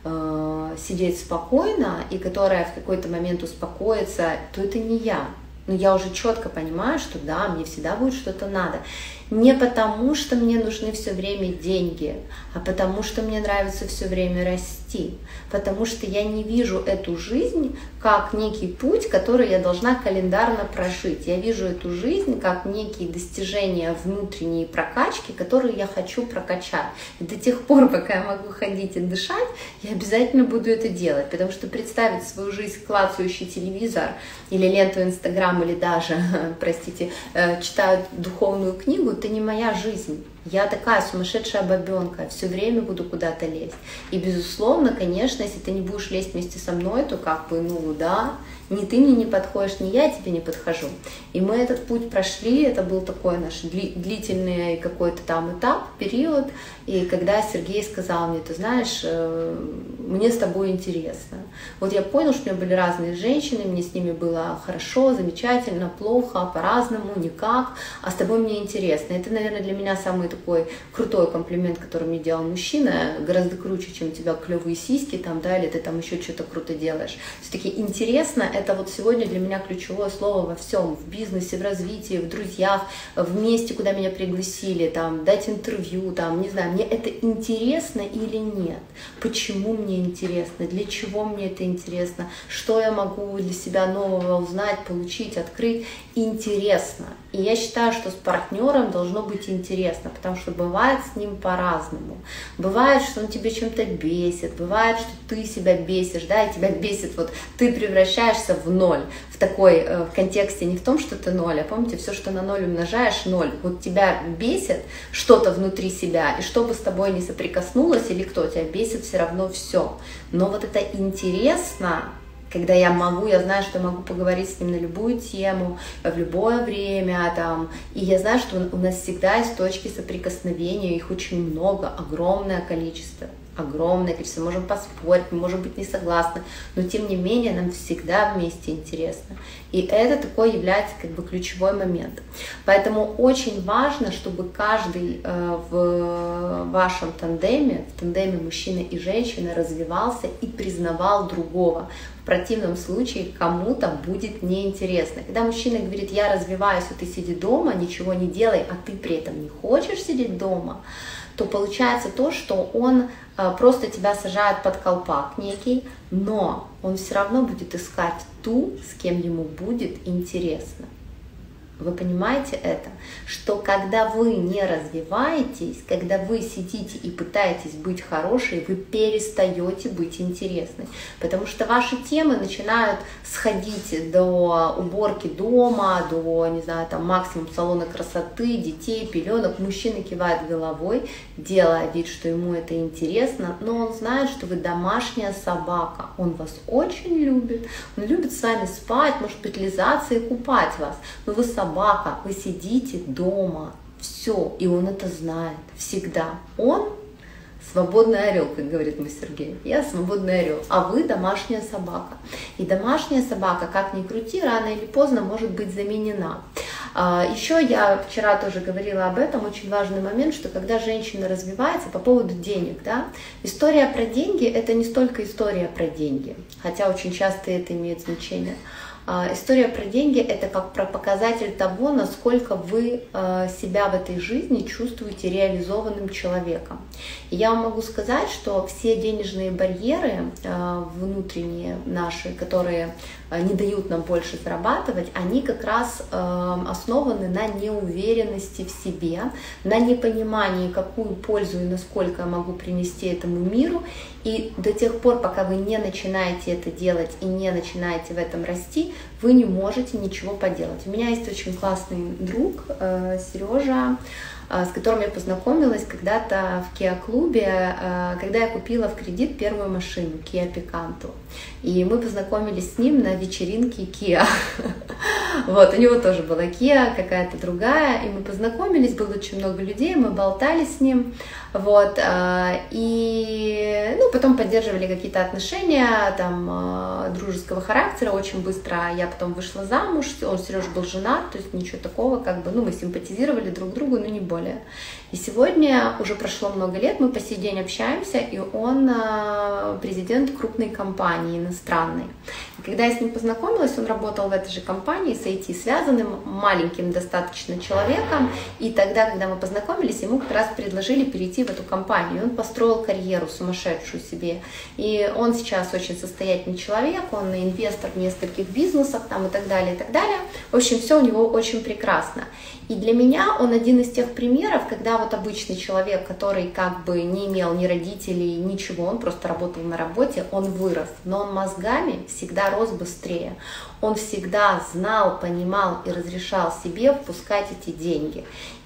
э, сидеть спокойно и которая в какой-то момент успокоится, то это не я. Но я уже четко понимаю, что да, мне всегда будет что-то надо. Не потому, что мне нужны все время деньги, а потому, что мне нравится все время расти. Потому что я не вижу эту жизнь как некий путь, который я должна календарно прожить. Я вижу эту жизнь как некие достижения внутренней прокачки, которые я хочу прокачать. И до тех пор, пока я могу ходить и дышать, я обязательно буду это делать. Потому что представить свою жизнь клацающий телевизор или ленту Инстаграм, или даже, простите, читают духовную книгу, это не моя жизнь. Я такая сумасшедшая бабенка, все время буду куда-то лезть. И, безусловно, конечно, если ты не будешь лезть вместе со мной, то как бы, ну да, ни ты мне не подходишь, ни я тебе не подхожу. И мы этот путь прошли, это был такой наш длительный какой-то там этап, период. И когда Сергей сказал мне, ты знаешь, мне с тобой интересно. Вот я понял, что у меня были разные женщины, мне с ними было хорошо, замечательно, плохо, по-разному, никак, а с тобой мне интересно. Это, наверное, для меня самый такой крутой комплимент, который мне делал мужчина, гораздо круче, чем у тебя клевые сиськи, там, да, или ты там еще что-то круто делаешь. Все-таки интересно, это вот сегодня для меня ключевое слово во всем, в бизнесе, в развитии, в друзьях, в месте, куда меня пригласили, там, дать интервью, там, не знаю, мне это интересно или нет, почему мне интересно, для чего мне это интересно, что я могу для себя нового узнать, получить, открыть, интересно. И я считаю, что с партнером должно быть интересно, потому что бывает с ним по-разному. Бывает, что он тебе чем-то бесит, бывает, что ты себя бесишь, да, и тебя бесит, вот ты превращаешься в ноль, в такой э, в контексте не в том, что ты ноль, а помните, все, что на ноль умножаешь, ноль. Вот тебя бесит что-то внутри себя, и что бы с тобой ни соприкоснулось, или кто тебя бесит, все равно все. Но вот это интересно, когда я могу, я знаю, что я могу поговорить с ним на любую тему, в любое время, там, и я знаю, что у нас всегда есть точки соприкосновения, их очень много, огромное количество, огромное количество, можем поспорить, мы можем быть не согласны, но тем не менее нам всегда вместе интересно. И это такой является как бы ключевой момент. Поэтому очень важно, чтобы каждый э, в вашем тандеме, в тандеме мужчина и женщина развивался и признавал другого. В противном случае кому-то будет неинтересно. Когда мужчина говорит, я развиваюсь, а ты сиди дома, ничего не делай, а ты при этом не хочешь сидеть дома, то получается то, что он э, просто тебя сажает под колпак некий, но он все равно будет искать ту, с кем ему будет интересно. Вы понимаете это? Что когда вы не развиваетесь, когда вы сидите и пытаетесь быть хорошей, вы перестаете быть интересной. Потому что ваши темы начинают сходить до уборки дома, до, не знаю, там максимум салона красоты, детей, пеленок. Мужчина кивает головой, делая вид, что ему это интересно, но он знает, что вы домашняя собака. Он вас очень любит, он любит с вами спать, может быть, лизаться и купать вас. Но вы собака. Собака, вы сидите дома, все, и он это знает всегда. Он свободный орел, как говорит мой Сергей. Я свободный орел, а вы домашняя собака. И домашняя собака, как ни крути, рано или поздно может быть заменена. Еще я вчера тоже говорила об этом, очень важный момент, что когда женщина развивается по поводу денег, да, история про деньги — это не столько история про деньги, хотя очень часто это имеет значение. История про деньги — это как про показатель того, насколько вы себя в этой жизни чувствуете реализованным человеком. И я вам могу сказать, что все денежные барьеры внутренние наши, которые не дают нам больше зарабатывать, они как раз основаны на неуверенности в себе, на непонимании, какую пользу и насколько я могу принести этому миру. И до тех пор, пока вы не начинаете это делать и не начинаете в этом расти, вы не можете ничего поделать. У меня есть очень классный друг, Сережа, с которым я познакомилась когда-то в Kia-клубе, когда я купила в кредит первую машину, Kia Picanto. И мы познакомились с ним на вечеринке Kia. Вот, у него тоже была Kia, какая-то другая, и мы познакомились, было очень много людей, мы болтали с ним, вот, и, ну, потом поддерживали какие-то отношения, там, дружеского характера, очень быстро я потом вышла замуж, он, Сережа, был женат, то есть ничего такого, как бы, ну, мы симпатизировали друг другу, но не более. И сегодня, уже прошло много лет, мы по сей день общаемся, и он президент крупной компании, иностранной. И когда я с ним познакомилась, он работал в этой же компании с ай ти связанным, маленьким достаточно человеком, и тогда, когда мы познакомились, ему как раз предложили перейти в эту компанию, и он построил карьеру сумасшедшую себе. И он сейчас очень состоятельный человек, он инвестор в нескольких бизнесах там, и так далее, и так далее. В общем, все у него очень прекрасно. И для меня он один из тех примеров, когда вот обычный человек, который как бы не имел ни родителей, ничего, он просто работал на работе, он вырос, но он мозгами всегда рос быстрее. Он всегда знал, понимал и разрешал себе впускать эти деньги.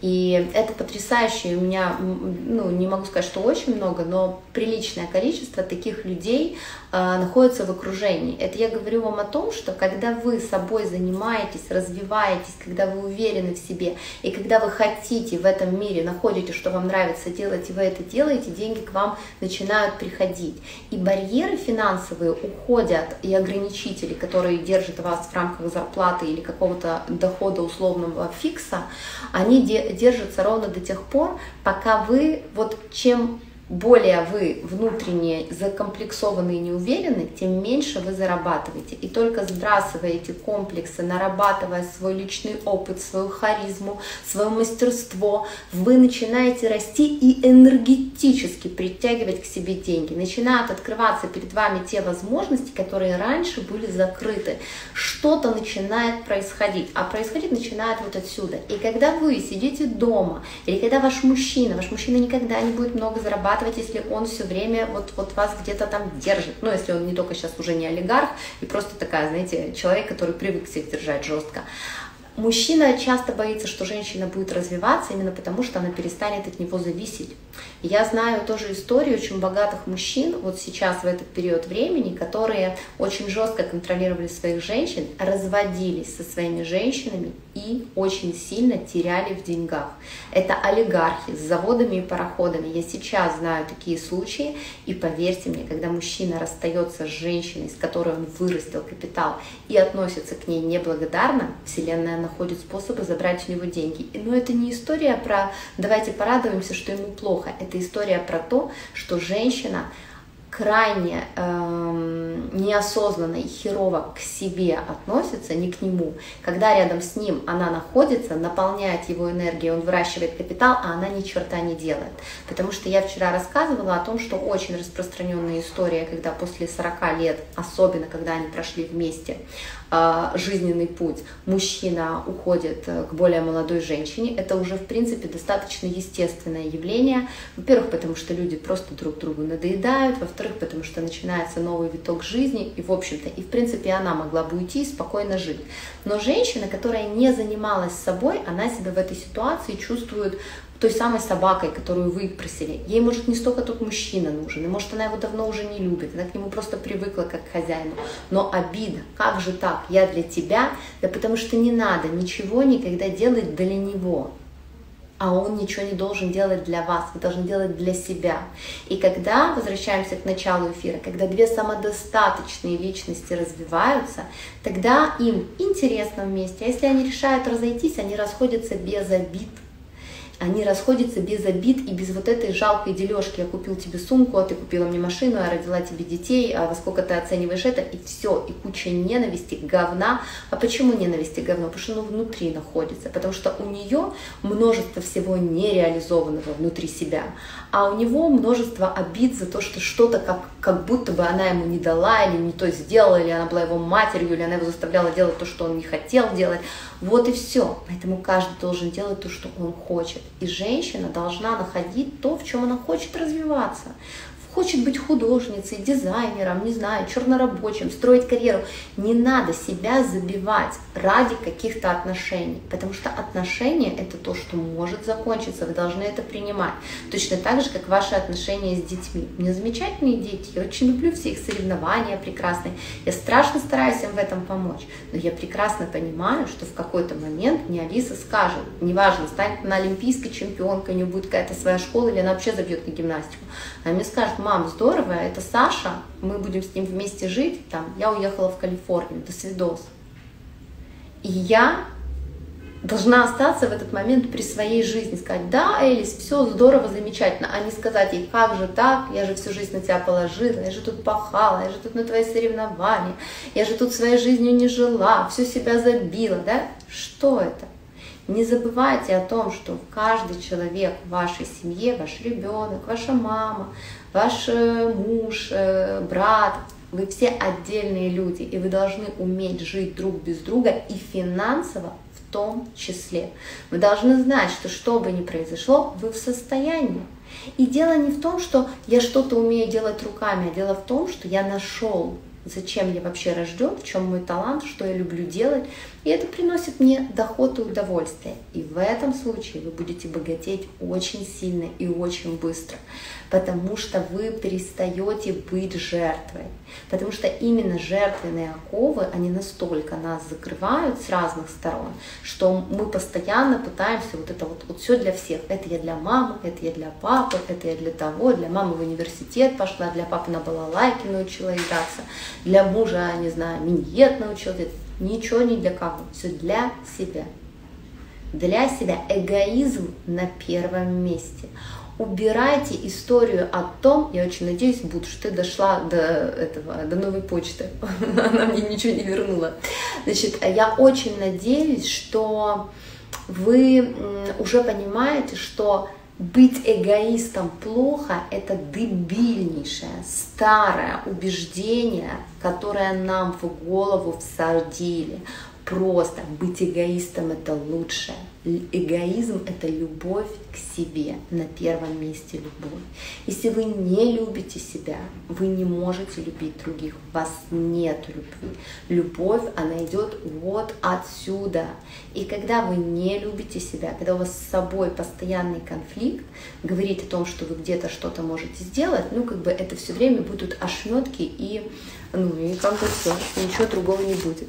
И это потрясающе. У меня, ну, не могу сказать, что очень много, но приличное количество таких людей э, находится в окружении. Это я говорю вам о том, что когда вы собой занимаетесь, развиваетесь, когда вы уверены в себе, и когда вы хотите в этом мире, находите, что вам нравится делать, и вы это делаете, деньги к вам начинают приходить. И барьеры финансовые уходят, и ограничители, которые держат вас в рамках зарплаты или какого-то дохода условного фикса, они держатся ровно до тех пор, пока вы, вот чем более вы внутренне закомплексованы и неуверены, тем меньше вы зарабатываете. И только сбрасывая эти комплексы, нарабатывая свой личный опыт, свою харизму, свое мастерство, вы начинаете расти и энергетически притягивать к себе деньги. Начинают открываться перед вами те возможности, которые раньше были закрыты. Что-то начинает происходить, а происходить начинает вот отсюда. И когда вы сидите дома, или когда ваш мужчина, ваш мужчина никогда не будет много зарабатывать, если он все время вот, вот вас где-то там держит. Ну, если он не только сейчас уже не олигарх, и просто такая, знаете, человек, который привык всех держать жестко. Мужчина часто боится, что женщина будет развиваться именно потому, что она перестанет от него зависеть. И я знаю тоже историю очень богатых мужчин, вот сейчас в этот период времени, которые очень жестко контролировали своих женщин, разводились со своими женщинами и очень сильно теряли в деньгах. Это олигархи с заводами и пароходами. Я сейчас знаю такие случаи, и поверьте мне, когда мужчина расстается с женщиной, с которой он вырастил капитал, и относится к ней неблагодарно, Вселенная находит способы забрать у него деньги. Но это не история про «давайте порадуемся, что ему плохо». Это история про то, что женщина крайне эм, неосознанно и херово к себе относится, не к нему. Когда рядом с ним она находится, наполняет его энергией, он выращивает капитал, а она ни черта не делает. Потому что я вчера рассказывала о том, что очень распространенная история, когда после сорока лет, особенно когда они прошли вместе э, жизненный путь, мужчина уходит к более молодой женщине, это уже в принципе достаточно естественное явление. Во-первых, потому что люди просто друг другу надоедают, во-вторых, потому что начинается новый виток жизни, и, в общем-то, и, в принципе, она могла бы уйти и спокойно жить. Но женщина, которая не занималась собой, она себя в этой ситуации чувствует той самой собакой, которую вы просили. Ей, может, не столько тут мужчина нужен, и, может, она его давно уже не любит, она к нему просто привыкла как к хозяину. Но обида, как же так, я для тебя, да потому что не надо ничего никогда делать для него. а он ничего не должен делать для вас, вы должны делать для себя. И когда, возвращаемся к началу эфира, когда две самодостаточные личности развиваются, тогда им интересно вместе, а если они решают разойтись, они расходятся без обид. Они расходятся без обид и без вот этой жалкой дележки. Я купил тебе сумку, а ты купила мне машину, я родила тебе детей, а во сколько ты оцениваешь это, и все, и куча ненависти, говна. А почему ненависти, говно? Потому что оно внутри находится, потому что у нее множество всего нереализованного внутри себя, а у него множество обид за то, что что-то как, как будто бы она ему не дала, или не то сделала, или она была его матерью, или она его заставляла делать то, что он не хотел делать. Вот и все. Поэтому каждый должен делать то, что он хочет. И женщина должна находить то, в чем она хочет развиваться. Хочет быть художницей, дизайнером, не знаю, чернорабочим, строить карьеру. Не надо себя забивать ради каких-то отношений, потому что отношения — это то, что может закончиться, вы должны это принимать. Точно так же, как ваши отношения с детьми. У меня замечательные дети, я очень люблю все их соревнования прекрасные, я страшно стараюсь им в этом помочь, но я прекрасно понимаю, что в какой-то момент мне Алиса скажет, неважно, станет она олимпийской чемпионкой, у нее будет какая-то своя школа, или она вообще забьет на гимнастику, она мне скажет: мам, здорово, это Саша, мы будем с ним вместе жить, там, я уехала в Калифорнию, до свидос. И я должна остаться в этот момент при своей жизни, сказать: да, Элис, все здорово, замечательно, а не сказать ей: как же так, я же всю жизнь на тебя положила, я же тут пахала, я же тут на твои соревнования, я же тут своей жизнью не жила, всю себя забила, да? Что это? Не забывайте о том, что каждый человек в вашей семье, ваш ребенок, ваша мама, ваш муж, брат, вы все отдельные люди, и вы должны уметь жить друг без друга и финансово в том числе. Вы должны знать, что что бы ни произошло, вы в состоянии. И дело не в том, что я что-то умею делать руками, а дело в том, что я нашел, зачем я вообще рожден, в чем мой талант, что я люблю делать, и это приносит мне доход и удовольствие. И в этом случае вы будете богатеть очень сильно и очень быстро, потому что вы перестаете быть жертвой, потому что именно жертвенные оковы, они настолько нас закрывают с разных сторон, что мы постоянно пытаемся вот это вот, вот все для всех. Это я для мамы, это я для папы, это я для того, для мамы в университет пошла, для папы на балалайке научилась драться, для мужа, не знаю, миньет научилась. Ничего не для кого, все для себя. Для себя. Эгоизм на первом месте. Убирайте историю о том, я очень надеюсь, буду, что ты дошла до этого, до новой почты, она мне ничего не вернула. Значит, я очень надеюсь, что вы уже понимаете, что быть эгоистом плохо – это дебильнейшее, старое убеждение, которое нам в голову всадили. Просто быть эгоистом – это лучшее. Эгоизм – это любовь к себе, на первом месте любовь. Если вы не любите себя, вы не можете любить других, у вас нет любви. Любовь, она идет вот отсюда. И когда вы не любите себя, когда у вас с собой постоянный конфликт, говорить о том, что вы где-то что-то можете сделать, ну как бы это все время будут ошметки и, ну и как бы все, ничего другого не будет.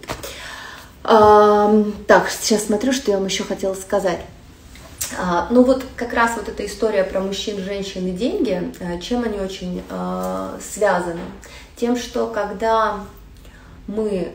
Так, сейчас смотрю, что я вам еще хотела сказать. Ну вот как раз вот эта история про мужчин, женщин и деньги, чем они очень связаны? Тем, что когда мы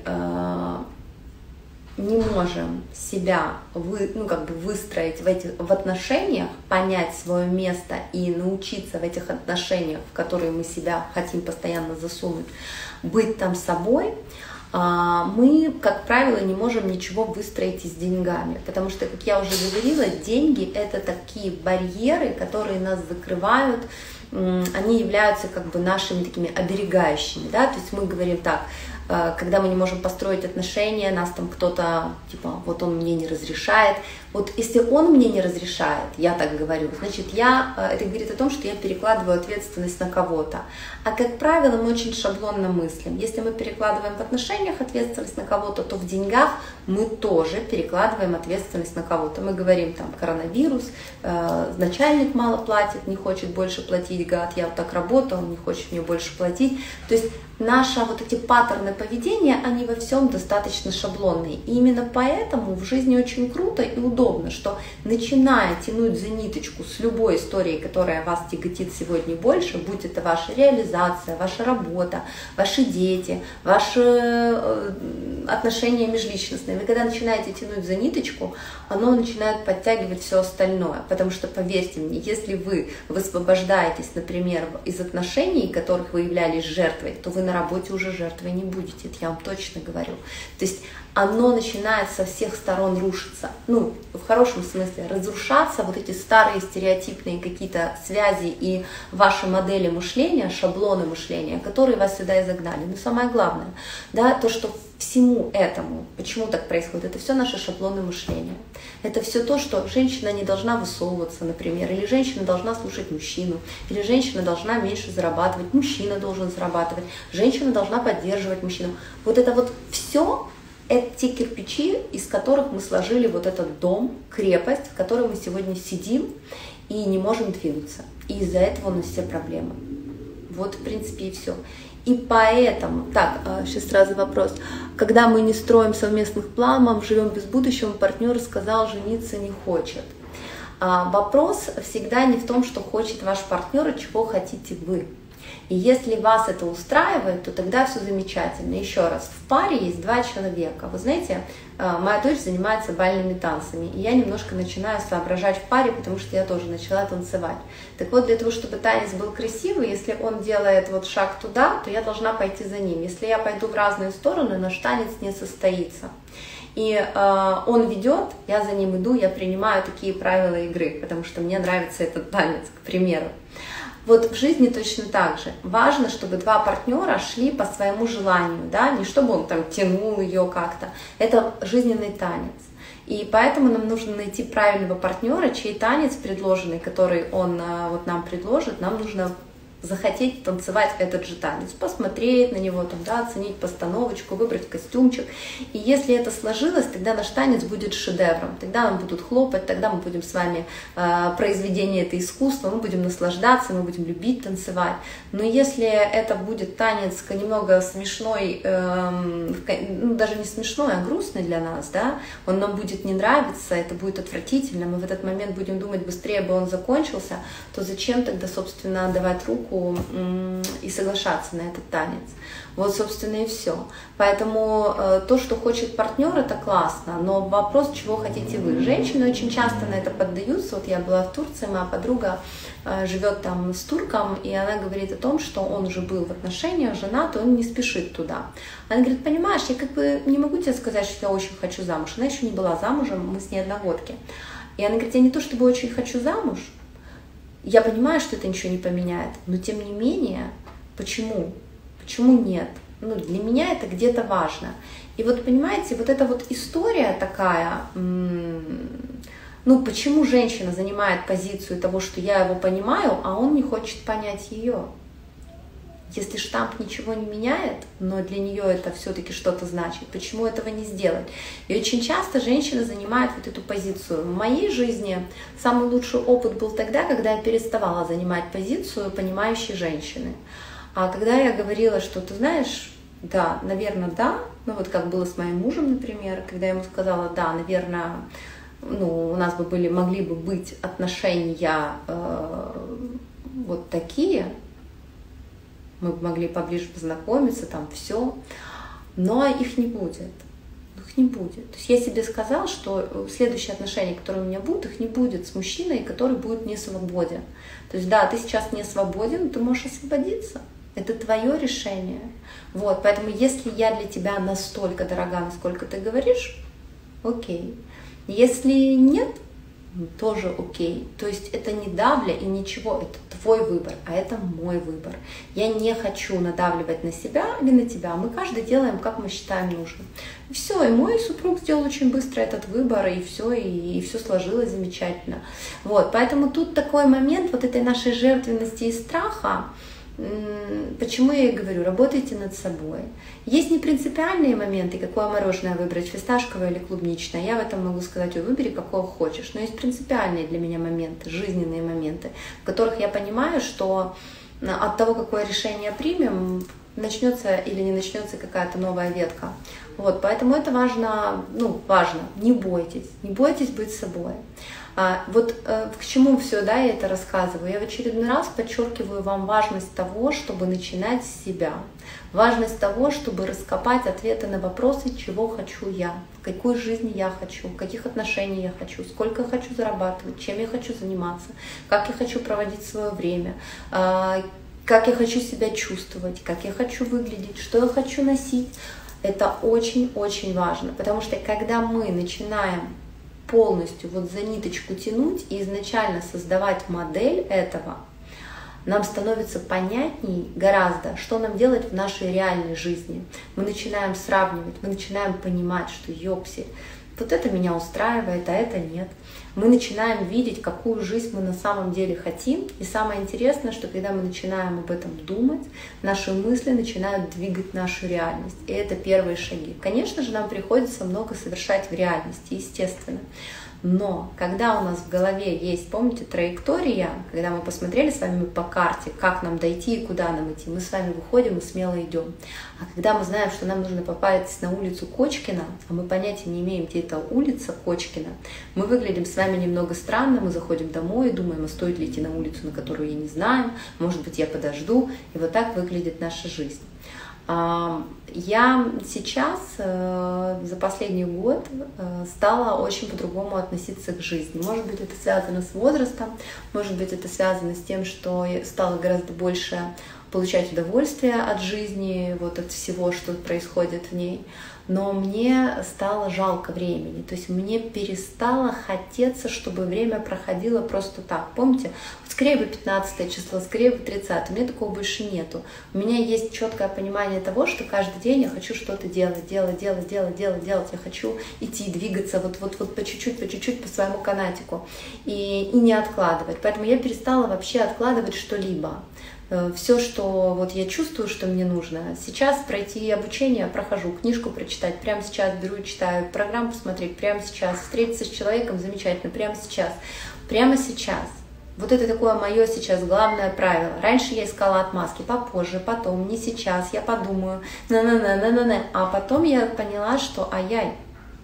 не можем себя вы, ну, как бы выстроить в, этих, в отношениях, понять свое место и научиться в этих отношениях, в которые мы себя хотим постоянно засунуть, быть там собой, мы, как правило, не можем ничего выстроить и с деньгами, потому что, как я уже говорила, деньги — это такие барьеры, которые нас закрывают, они являются как бы нашими такими оберегающими, да, то есть мы говорим так: когда мы не можем построить отношения, нас там кто-то, типа, вот он мне не разрешает. Вот если он мне не разрешает, я так говорю, значит, я, это говорит о том, что я перекладываю ответственность на кого-то. А, как правило, мы очень шаблонно мыслим. Если мы перекладываем в отношениях ответственность на кого-то, то в деньгах мы тоже перекладываем ответственность на кого-то. Мы говорим, там, коронавирус, э, начальник мало платит, не хочет больше платить, гад, я вот так работал, он не хочет мне больше платить. То есть наши вот эти паттерны поведения, они во всем достаточно шаблонные. И именно поэтому в жизни очень круто и удобно, что начиная тянуть за ниточку с любой историей, которая вас тяготит сегодня больше, будь это ваша реализация, ваша работа, ваши дети, ваши отношения межличностные, вы когда начинаете тянуть за ниточку, оно начинает подтягивать все остальное. Потому что, поверьте мне, если вы высвобождаетесь, например, из отношений, в которых вы являлись жертвой, то вы на работе уже жертвой не будете, это я вам точно говорю. То есть оно начинает со всех сторон рушиться, ну, в хорошем смысле, разрушаться, вот эти старые стереотипные какие-то связи и ваши модели мышления, шаблоны мышления, которые вас сюда и загнали. Но самое главное, да, то, что всему этому, почему так происходит, это все наши шаблоны мышления. Это все то, что женщина не должна высовываться, например, или женщина должна слушать мужчину, или женщина должна меньше зарабатывать, мужчина должен зарабатывать, женщина должна поддерживать мужчину. Вот это вот все, это те кирпичи, из которых мы сложили вот этот дом, крепость, в которой мы сегодня сидим и не можем двинуться. И из-за этого у нас все проблемы. Вот, в принципе, и все. И поэтому, так, сейчас сразу вопрос. Когда мы не строим совместных планов, живем без будущего, партнер сказал, жениться не хочет. А вопрос всегда не в том, что хочет ваш партнер, а чего хотите вы. И если вас это устраивает, то тогда все замечательно. Еще раз, в паре есть два человека. Вы знаете, моя дочь занимается бальными танцами, и я немножко начинаю соображать в паре, потому что я тоже начала танцевать. Так вот, для того, чтобы танец был красивый, если он делает вот шаг туда, то я должна пойти за ним. Если я пойду в разные стороны, наш танец не состоится. И э, он ведет, я за ним иду, я принимаю такие правила игры, потому что мне нравится этот танец, к примеру. Вот в жизни точно так же. Важно, чтобы два партнера шли по своему желанию, да, не чтобы он там тянул ее как-то. Это жизненный танец. И поэтому нам нужно найти правильного партнера, чей танец предложенный, который он вот нам предложит, нам нужно захотеть танцевать этот же танец, посмотреть на него, там, да, оценить постановочку, выбрать костюмчик. И если это сложилось, тогда наш танец будет шедевром, тогда нам будут хлопать, тогда мы будем с вами э, произведение это искусство, мы будем наслаждаться, мы будем любить танцевать. Но если это будет танец немного смешной, э, ну, даже не смешной, а грустный для нас, да, он нам будет не нравиться, это будет отвратительно, мы в этот момент будем думать, быстрее бы он закончился, то зачем тогда, собственно, давать руку и соглашаться на этот танец. Вот, собственно, и все. Поэтому э, то, что хочет партнер, это классно, но вопрос, чего хотите вы. Женщины очень часто на это поддаются. Вот я была в Турции, моя подруга э, живет там с турком, и она говорит о том, что он уже был в отношениях, женат, и он не спешит туда. Она говорит, понимаешь, я как бы не могу тебе сказать, что я очень хочу замуж. Она еще не была замужем, мы с ней одногодки. И она говорит, я не то чтобы очень хочу замуж, я понимаю, что это ничего не поменяет, но тем не менее, почему? Почему нет? Ну, для меня это где-то важно. И вот, понимаете, вот эта вот история такая, ну, почему женщина занимает позицию того, что я его понимаю, а он не хочет понять ее? Если штамп ничего не меняет, но для нее это все-таки что-то значит, почему этого не сделать? И очень часто женщина занимает вот эту позицию. В моей жизни самый лучший опыт был тогда, когда я переставала занимать позицию понимающей женщины. А когда я говорила, что ты знаешь, да, наверное, да, ну вот как было с моим мужем, например, когда я ему сказала, да, наверное, ну, у нас бы были, могли бы быть отношения э, вот такие, мы бы могли поближе познакомиться, там все, но их не будет, их не будет. То есть я себе сказала, что следующие отношения, которые у меня будут, их не будет с мужчиной, который будет не свободен. То есть да, ты сейчас не свободен, ты можешь освободиться, это твое решение. Вот, поэтому если я для тебя настолько дорога, насколько ты говоришь, окей. Если нет, тоже окей. То есть это не давля и ничего, это твой выбор, а это мой выбор. Я не хочу надавливать на себя или на тебя. Мы каждый делаем, как мы считаем нужным. И все, и мой супруг сделал очень быстро этот выбор, и все, и, и все сложилось замечательно. Вот, поэтому тут такой момент вот этой нашей жертвенности и страха. Почему я и говорю, работайте над собой. Есть непринципиальные моменты, какое мороженое выбрать, фисташковое или клубничное. Я в этом могу сказать, ой, выбери какое хочешь. Но есть принципиальные для меня моменты, жизненные моменты, в которых я понимаю, что от того, какое решение примем, начнется или не начнется какая-то новая ветка. Вот, поэтому это важно, ну, важно, не бойтесь, не бойтесь быть собой. А, вот э, к чему все, да, я это рассказываю? Я в очередной раз подчеркиваю вам важность того, чтобы начинать с себя. Важность того, чтобы раскопать ответы на вопросы, чего хочу я, какой жизни я хочу, каких отношений я хочу, сколько я хочу зарабатывать, чем я хочу заниматься, как я хочу проводить свое время, э, как я хочу себя чувствовать, как я хочу выглядеть, что я хочу носить. Это очень-очень важно, потому что когда мы начинаем полностью вот за ниточку тянуть и изначально создавать модель этого, нам становится понятней гораздо, что нам делать в нашей реальной жизни. Мы начинаем сравнивать, мы начинаем понимать, что ёпси, вот это меня устраивает, а это нет. Мы начинаем видеть, какую жизнь мы на самом деле хотим. И самое интересное, что когда мы начинаем об этом думать, наши мысли начинают двигать нашу реальность. И это первые шаги. Конечно же, нам приходится много совершать в реальности, естественно. Но когда у нас в голове есть, помните, траектория, когда мы посмотрели с вами по карте, как нам дойти и куда нам идти, мы с вами выходим и смело идем. А когда мы знаем, что нам нужно попасть на улицу Кочкина, а мы понятия не имеем, где это улица Кочкина, мы выглядим с вами немного странно, мы заходим домой и думаем, а стоит ли идти на улицу, на которую я не знаю, может быть, я подожду. И вот так выглядит наша жизнь. Я сейчас за последний год стала очень по-другому относиться к жизни. Может быть, это связано с возрастом, может быть, это связано с тем, что я стала гораздо больше получать удовольствие от жизни, вот от всего, что происходит в ней. Но мне стало жалко времени, то есть мне перестало хотеться, чтобы время проходило просто так. Помните, скорее бы пятнадцатое число, скорее бы тридцатое, у меня такого больше нету. У меня есть четкое понимание того, что каждый день я хочу что-то делать, делать, делать, делать, делать, делать. Я хочу идти, двигаться вот, вот, вот по чуть-чуть, по чуть-чуть по своему канатику и, и не откладывать. Поэтому я перестала вообще откладывать что-либо. Все, что вот я чувствую, что мне нужно. Сейчас пройти обучение, прохожу, книжку прочитать, прямо сейчас беру и читаю, программу посмотреть, прямо сейчас, встретиться с человеком, замечательно, прямо сейчас, прямо сейчас. Вот это такое мое сейчас главное правило. Раньше я искала отмазки, попозже, потом, не сейчас, я подумаю, на-на-на-на-на-на. А потом я поняла, что ай-яй,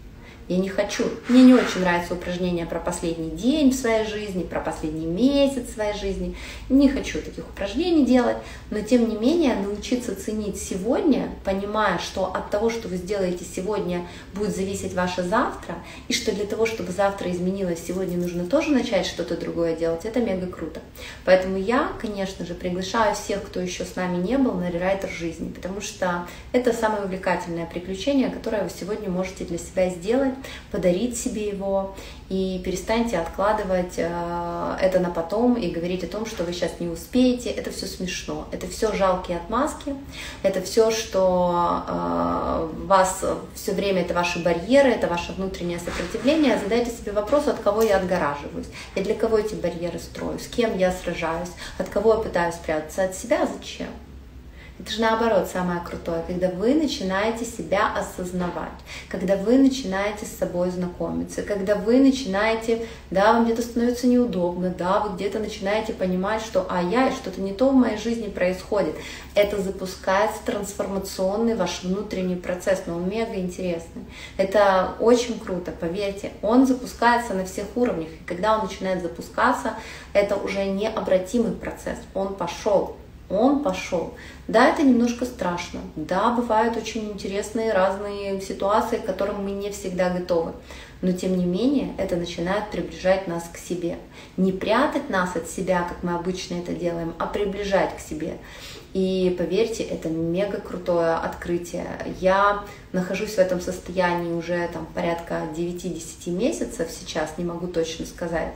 я не хочу. Мне не очень нравятся упражнения про последний день в своей жизни, про последний месяц в своей жизни. Не хочу таких упражнений делать, но тем не менее научиться ценить сегодня, понимая, что от того, что вы сделаете сегодня, будет зависеть ваше завтра, и что для того, чтобы завтра изменилось, сегодня нужно тоже начать что-то другое делать, это мега круто. Поэтому я, конечно же, приглашаю всех, кто еще с нами не был, на рерайтер жизни, потому что это самое увлекательное приключение, которое вы сегодня можете для себя сделать, подарить себе его, и перестаньте откладывать э, это на потом и говорить о том, что вы сейчас не успеете. Это все смешно, это все жалкие отмазки, это все, что э, вас все время, это ваши барьеры, это ваше внутреннее сопротивление. Задайте себе вопрос, от кого я отгораживаюсь, я для кого эти барьеры строю, с кем я сражаюсь, от кого я пытаюсь спрятаться, от себя, зачем? Это же наоборот самое крутое, когда вы начинаете себя осознавать, когда вы начинаете с собой знакомиться, когда вы начинаете, да, вам где-то становится неудобно, да, вы где-то начинаете понимать, что ай-яй, что-то не то в моей жизни происходит. Это запускается трансформационный ваш внутренний процесс, но он мега интересный. Это очень круто, поверьте, он запускается на всех уровнях, и когда он начинает запускаться, это уже необратимый процесс, он пошел. Он пошел. Да, это немножко страшно. Да, бывают очень интересные разные ситуации, к которым мы не всегда готовы. Но тем не менее, это начинает приближать нас к себе. Не прятать нас от себя, как мы обычно это делаем, а приближать к себе. И поверьте, это мега крутое открытие. Я нахожусь в этом состоянии уже там, порядка девять-десять месяцев сейчас, не могу точно сказать.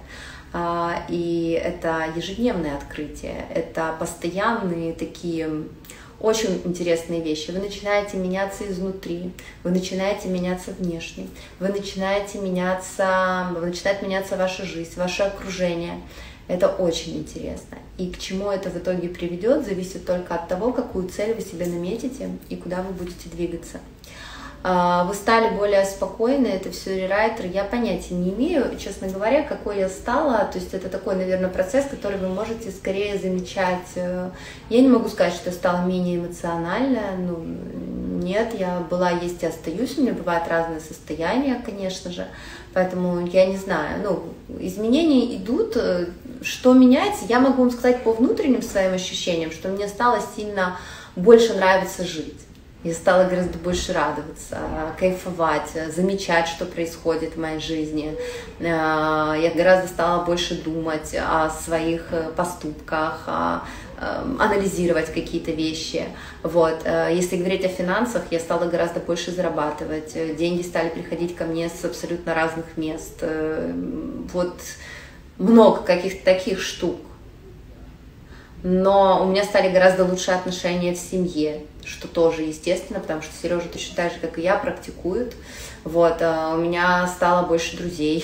И это ежедневное открытие, это постоянные такие очень интересные вещи. Вы начинаете меняться изнутри, вы начинаете меняться внешне, вы начинаете меняться, начинает меняться ваша жизнь, ваше окружение. Это очень интересно. И к чему это в итоге приведет, зависит только от того, какую цель вы себе наметите и куда вы будете двигаться. вы стали более спокойны, это все рерайтер, я понятия не имею, честно говоря, какой я стала, то есть это такой, наверное, процесс, который вы можете скорее замечать. Я не могу сказать, что я стала менее эмоциональная, ну, нет, я была, есть и остаюсь, у меня бывают разные состояния, конечно же, поэтому я не знаю, ну, изменения идут, что меняется, я могу вам сказать по внутренним своим ощущениям, что мне стало сильно больше нравится жить. Я стала гораздо больше радоваться, кайфовать, замечать, что происходит в моей жизни. Я гораздо стала больше думать о своих поступках, анализировать какие-то вещи. Вот. Если говорить о финансах, я стала гораздо больше зарабатывать. Деньги стали приходить ко мне с абсолютно разных мест. Вот много каких-то таких штук. Но у меня стали гораздо лучше отношения в семье, что тоже естественно, потому что Сережа точно так же, как и я, практикует. Вот, у меня стало больше друзей.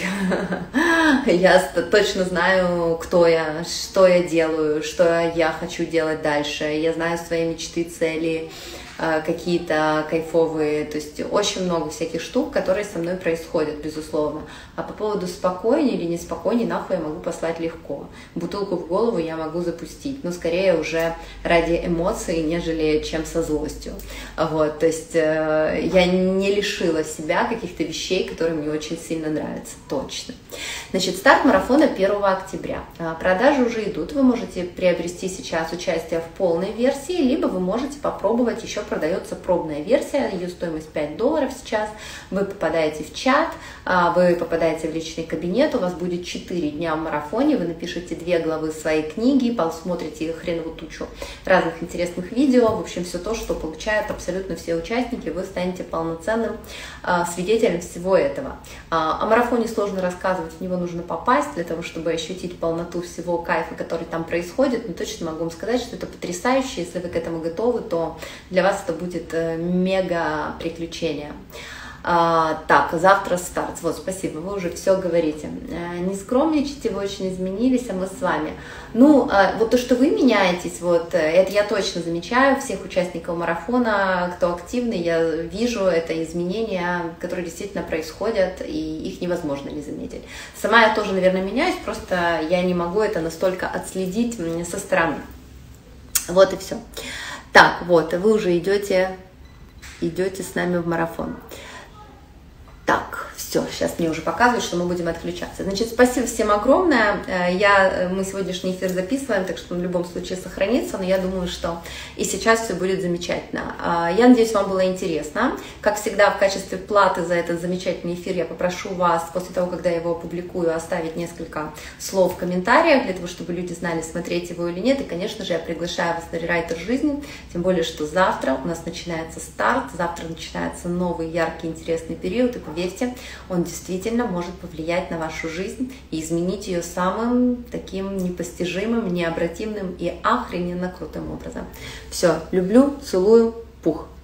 Я точно знаю, кто я, что я делаю, что я хочу делать дальше. Я знаю свои мечты, цели, какие-то кайфовые, то есть очень много всяких штук, которые со мной происходят, безусловно. А по поводу спокойнее или неспокойнее, нахуй я могу послать легко. Бутылку в голову я могу запустить, но скорее уже ради эмоций, нежели чем со злостью. Вот, то есть я не лишила себя каких-то вещей, которые мне очень сильно нравятся, точно. Значит, старт марафона первого октября. Продажи уже идут, вы можете приобрести сейчас участие в полной версии, либо вы можете попробовать, еще продается пробная версия, ее стоимость пять долларов сейчас, вы попадаете в чат, вы попадаете в личный кабинет, у вас будет четыре дня в марафоне, вы напишите две главы своей книги, посмотрите хреновую тучу разных интересных видео, в общем, все то, что получают абсолютно все участники, вы станете полноценным свидетелем всего этого. О марафоне сложно рассказывать, в него нужно попасть для того, чтобы ощутить полноту всего кайфа, который там происходит, но точно могу вам сказать, что это потрясающе, если вы к этому готовы, то для вас это будет мега приключение. А, так, завтра старт. Вот, спасибо, вы уже все говорите. А, не скромничайте, вы очень изменились, а мы с вами. Ну, а, вот то, что вы меняетесь, вот, это я точно замечаю, всех участников марафона, кто активный, я вижу это изменения, которые действительно происходят, и их невозможно не заметить. Сама я тоже, наверное, меняюсь, просто я не могу это настолько отследить со стороны. Вот и все. Так, вот, вы уже идете, идете с нами в марафон. Так, все, сейчас мне уже показывают, что мы будем отключаться. Значит, спасибо всем огромное. Я, мы сегодняшний эфир записываем, так что он в любом случае сохранится, но я думаю, что и сейчас все будет замечательно. Я надеюсь, вам было интересно. Как всегда, в качестве платы за этот замечательный эфир я попрошу вас, после того, когда я его опубликую, оставить несколько слов в комментариях, для того, чтобы люди знали, смотреть его или нет. И, конечно же, я приглашаю вас на рерайтер жизни, тем более, что завтра у нас начинается старт, завтра начинается новый, яркий, интересный период, и поверьте, он действительно может повлиять на вашу жизнь и изменить ее самым таким непостижимым, необратимым и охрененно крутым образом. Все, люблю, целую, пух.